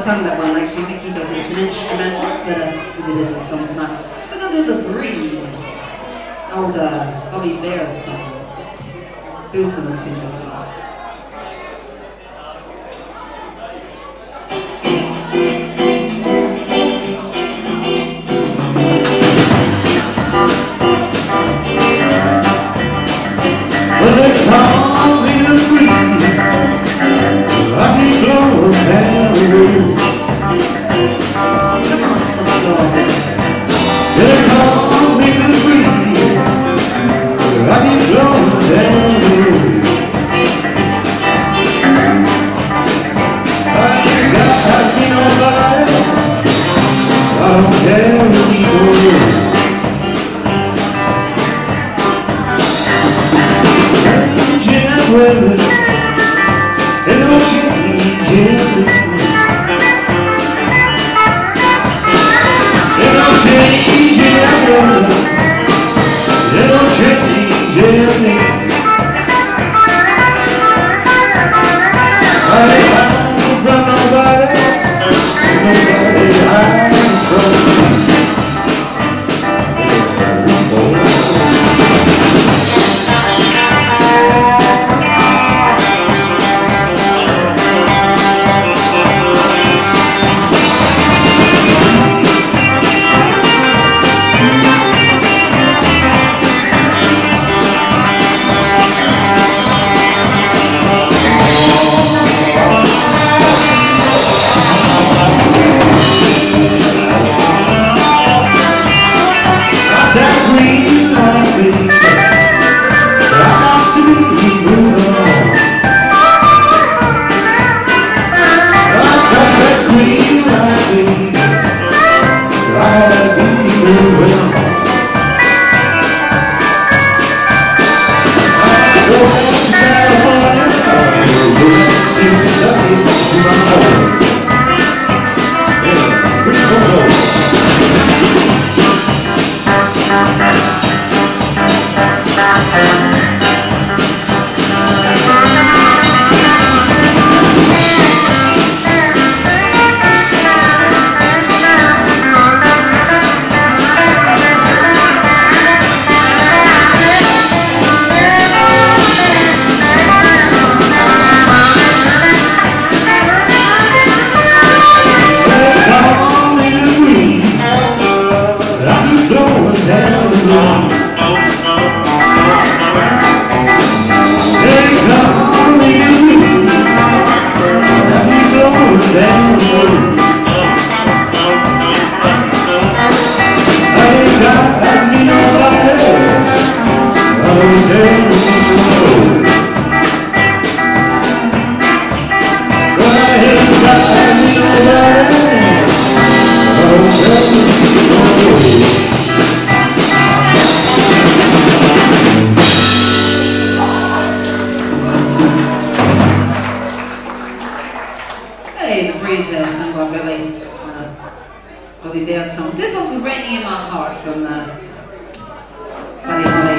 sung that one actually. Mickey does it. It's an instrumental, but uh, it is a song tonight. We're gonna do The Breeze, old uh, Bobby Bear song. Who's gonna sing this one? Well, they call me the breeze, I keep blowing down the road. Come on, the floor. They call me the breeze, I keep blowing down the road. I ain't got me nobody, I don't care where we go. Weather, and no change in Ain't no change in that weather, and no change in I ain't hiding from nobody, nobody hiding from me. Hey, The Breeze there, sung by Billy. Uh, Bobby Bear song. This one called Raining in My Heart from uh, Buddy Holly.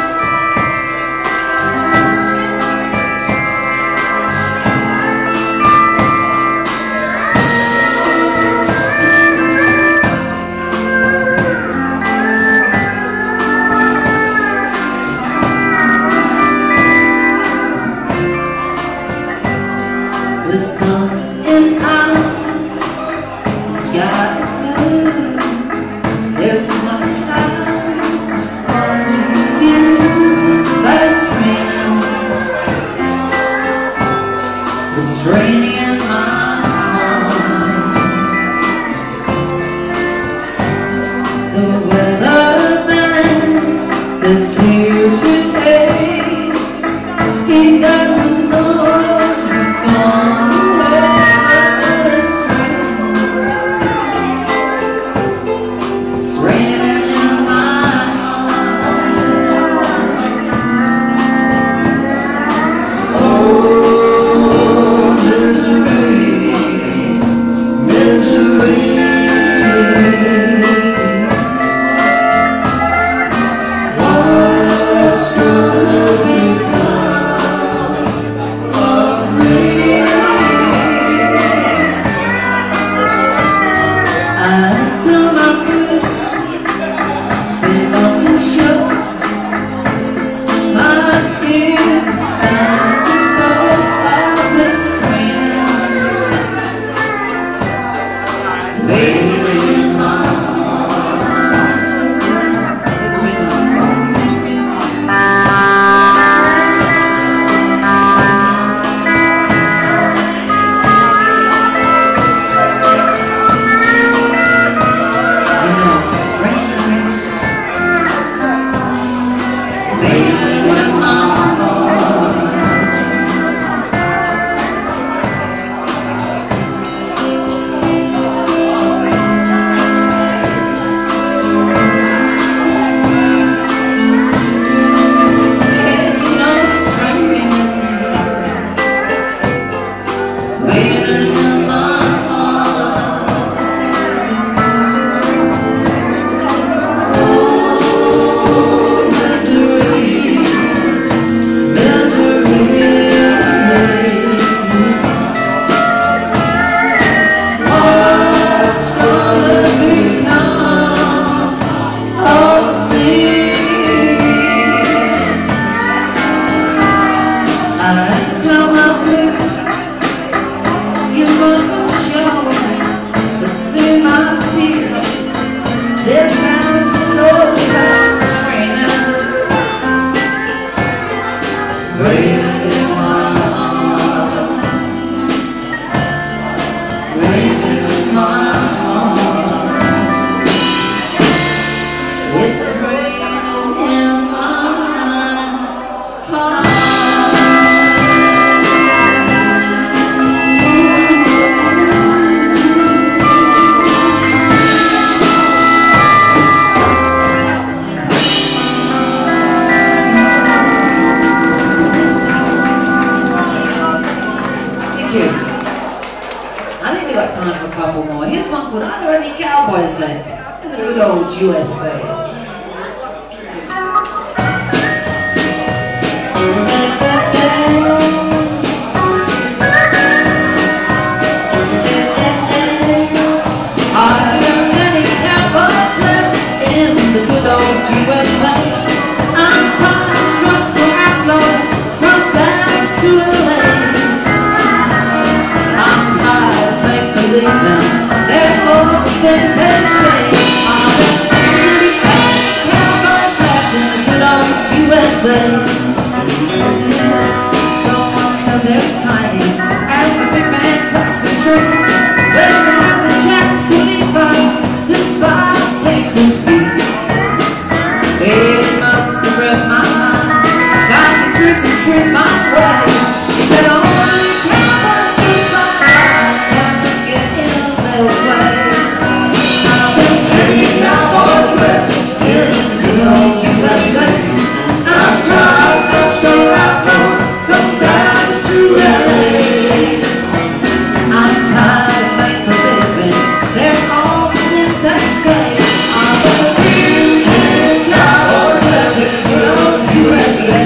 The sun is out, the sky is blue, there's no clouds to spoil the view, but it's raining, it's raining in my heart. The weatherman says clear today, he doesn't know you've gone away, but it's raining in my heart. Oh, misery, misery. What's gonna become of me? I tell my blues, you mustn't show me, but see my tears, they're bound to flow fast as raining, raining in my heart, raining in my heart. It's raining in my heart. I think we got time for a couple more. Here's one called Are There Any Cowboys Left in the Good Old U S A? Are there any cowboys left in the good old U S A? I'm tired of drugstore outlaws from down to L A. I'm tired of make-believe now, they're all the things they say. Are there any cowboys left in the good old U S A? Someone said there's tiny as the big man crossed the street. Well, now the chaps who leave us, this body takes his feet. It must have read my mind, got to twist some truth my way. He said only cowboys choose my eyes, times get in their way. Are there any cowboys left in the good old U S A? I'm tired of drugstore outlaws from Dallas to L A. I'm tired of make-believing, they're all the things they say. Are there any cowboys left in the good old U S A?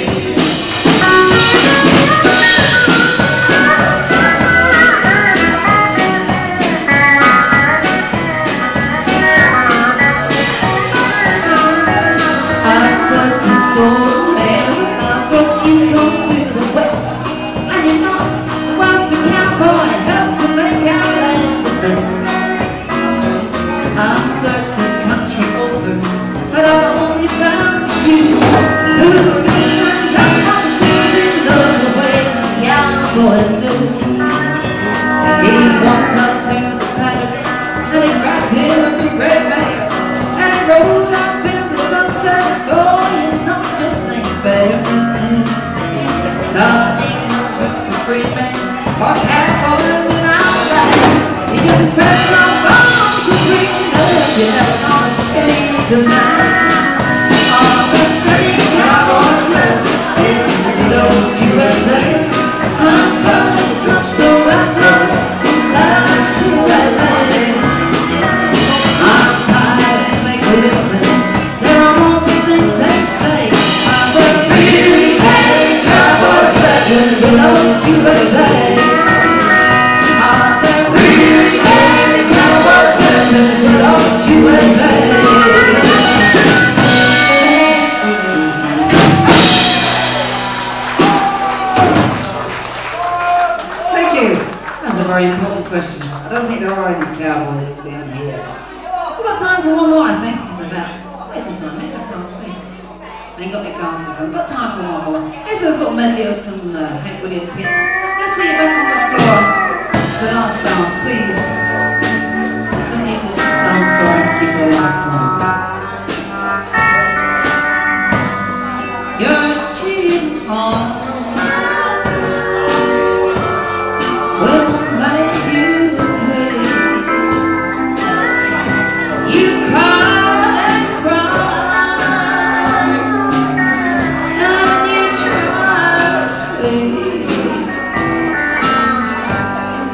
I've searched the store, man, from East Coast to the West. And you know, was the cowboy helped to make our land the best. I've searched this country over, but I've only found a few who still stand up for the things they love the way the cowboys do. He walked up to the paddocks and he grabbed him a big red mare, and he rode up in the sunset. Oh, you know it just ain't fair, 'cause there ain't no room for free men or cowboys in our land. You can fence up all the green if you're never gonna change your mind. Are there any cowboys left in the good old U S A? I'm tired of drugstore outlaws from Dallas to L A. I'm tired of make-believing, they're all the things they say. Are there really any cowboys left in the good old U S A? Are there really any cowboys left in the good old U S A? Thank you. That's a very important question. I don't think there are any cowboys down here. We've got time for one more, I think. It's about, where's the time? I can't see. I ain't got my glasses on. Got time for one more. Here's a little medley of some uh, Hank Williams hits. Let's see you back on the floor. The last dance, please. Don't need to dance for empty for the last one. Your cheating heart will make you wait. You cry and cry, and you try to sleep.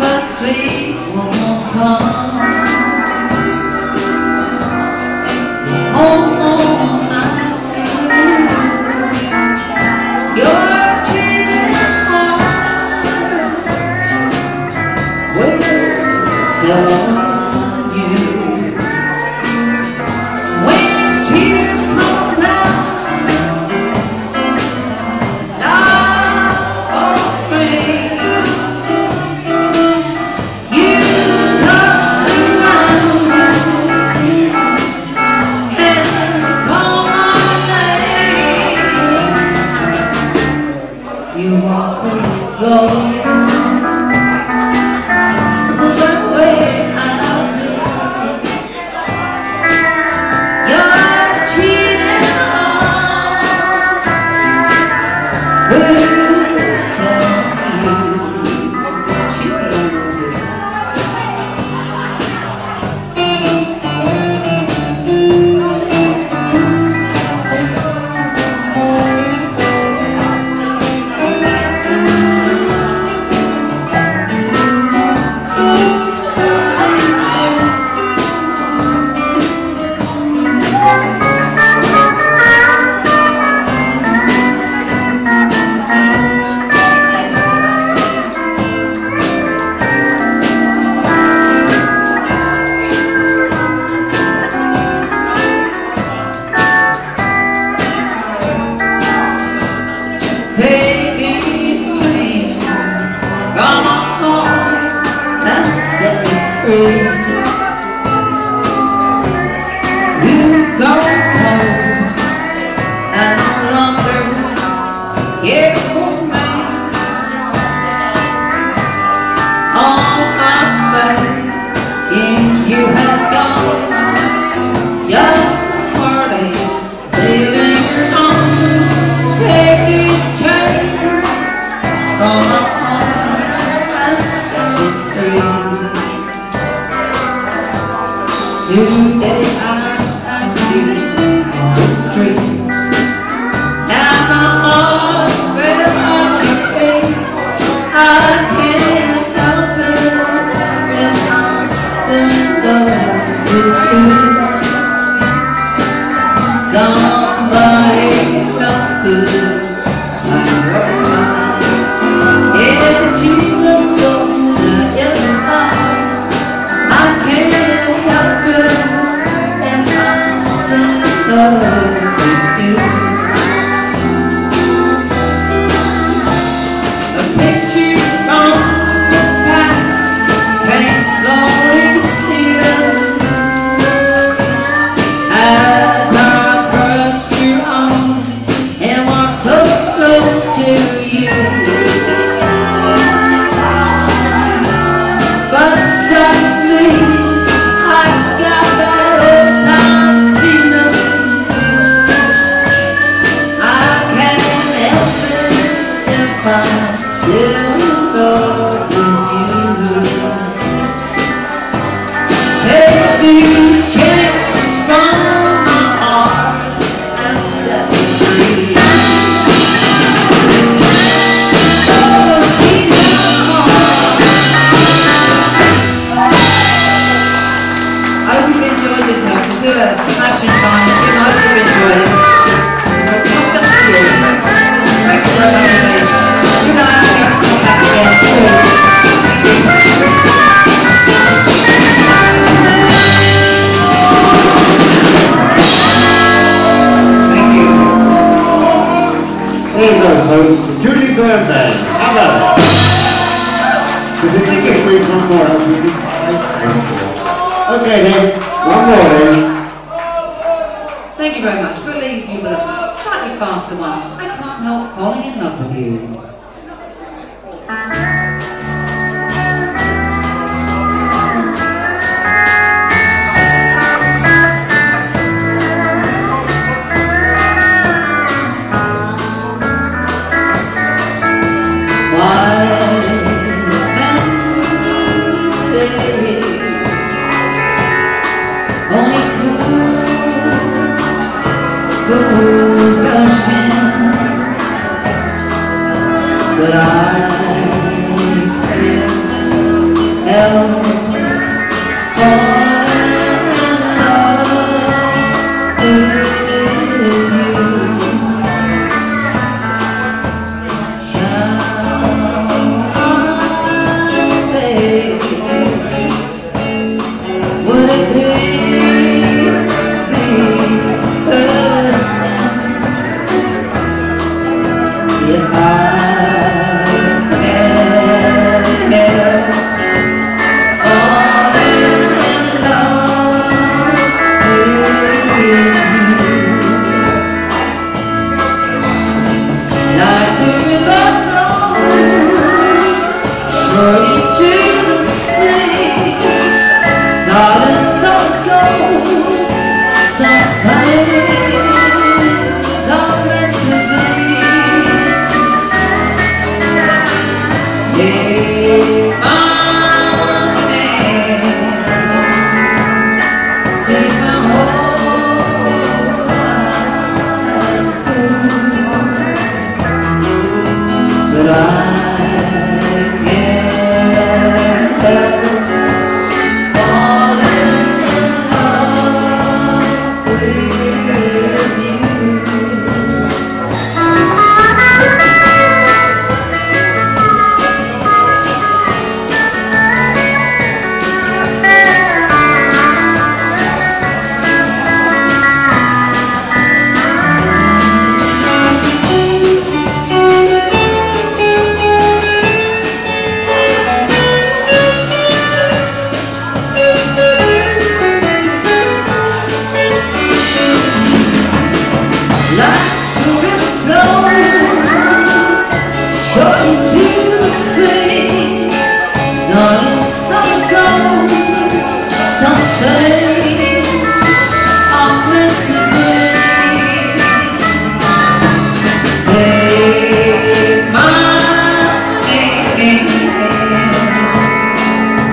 Byrne band. How about it? Does it make it wait one more? Okay then, one more then. Thank you very much. We'll leave you with a slightly faster one. I can't help falling in love with you. But I can't help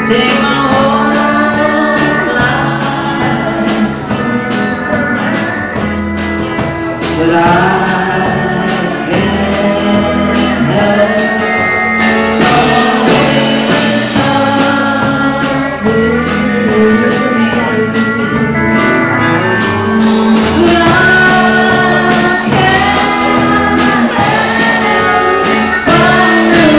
take my whole life, but I can't help falling in love with you. But I can't help falling in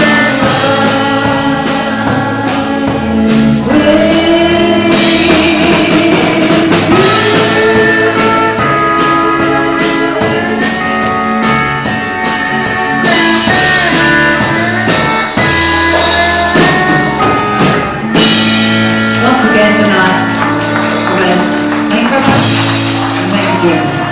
love with you. Once again tonight, guys, thank you very much, and thank you, Jim.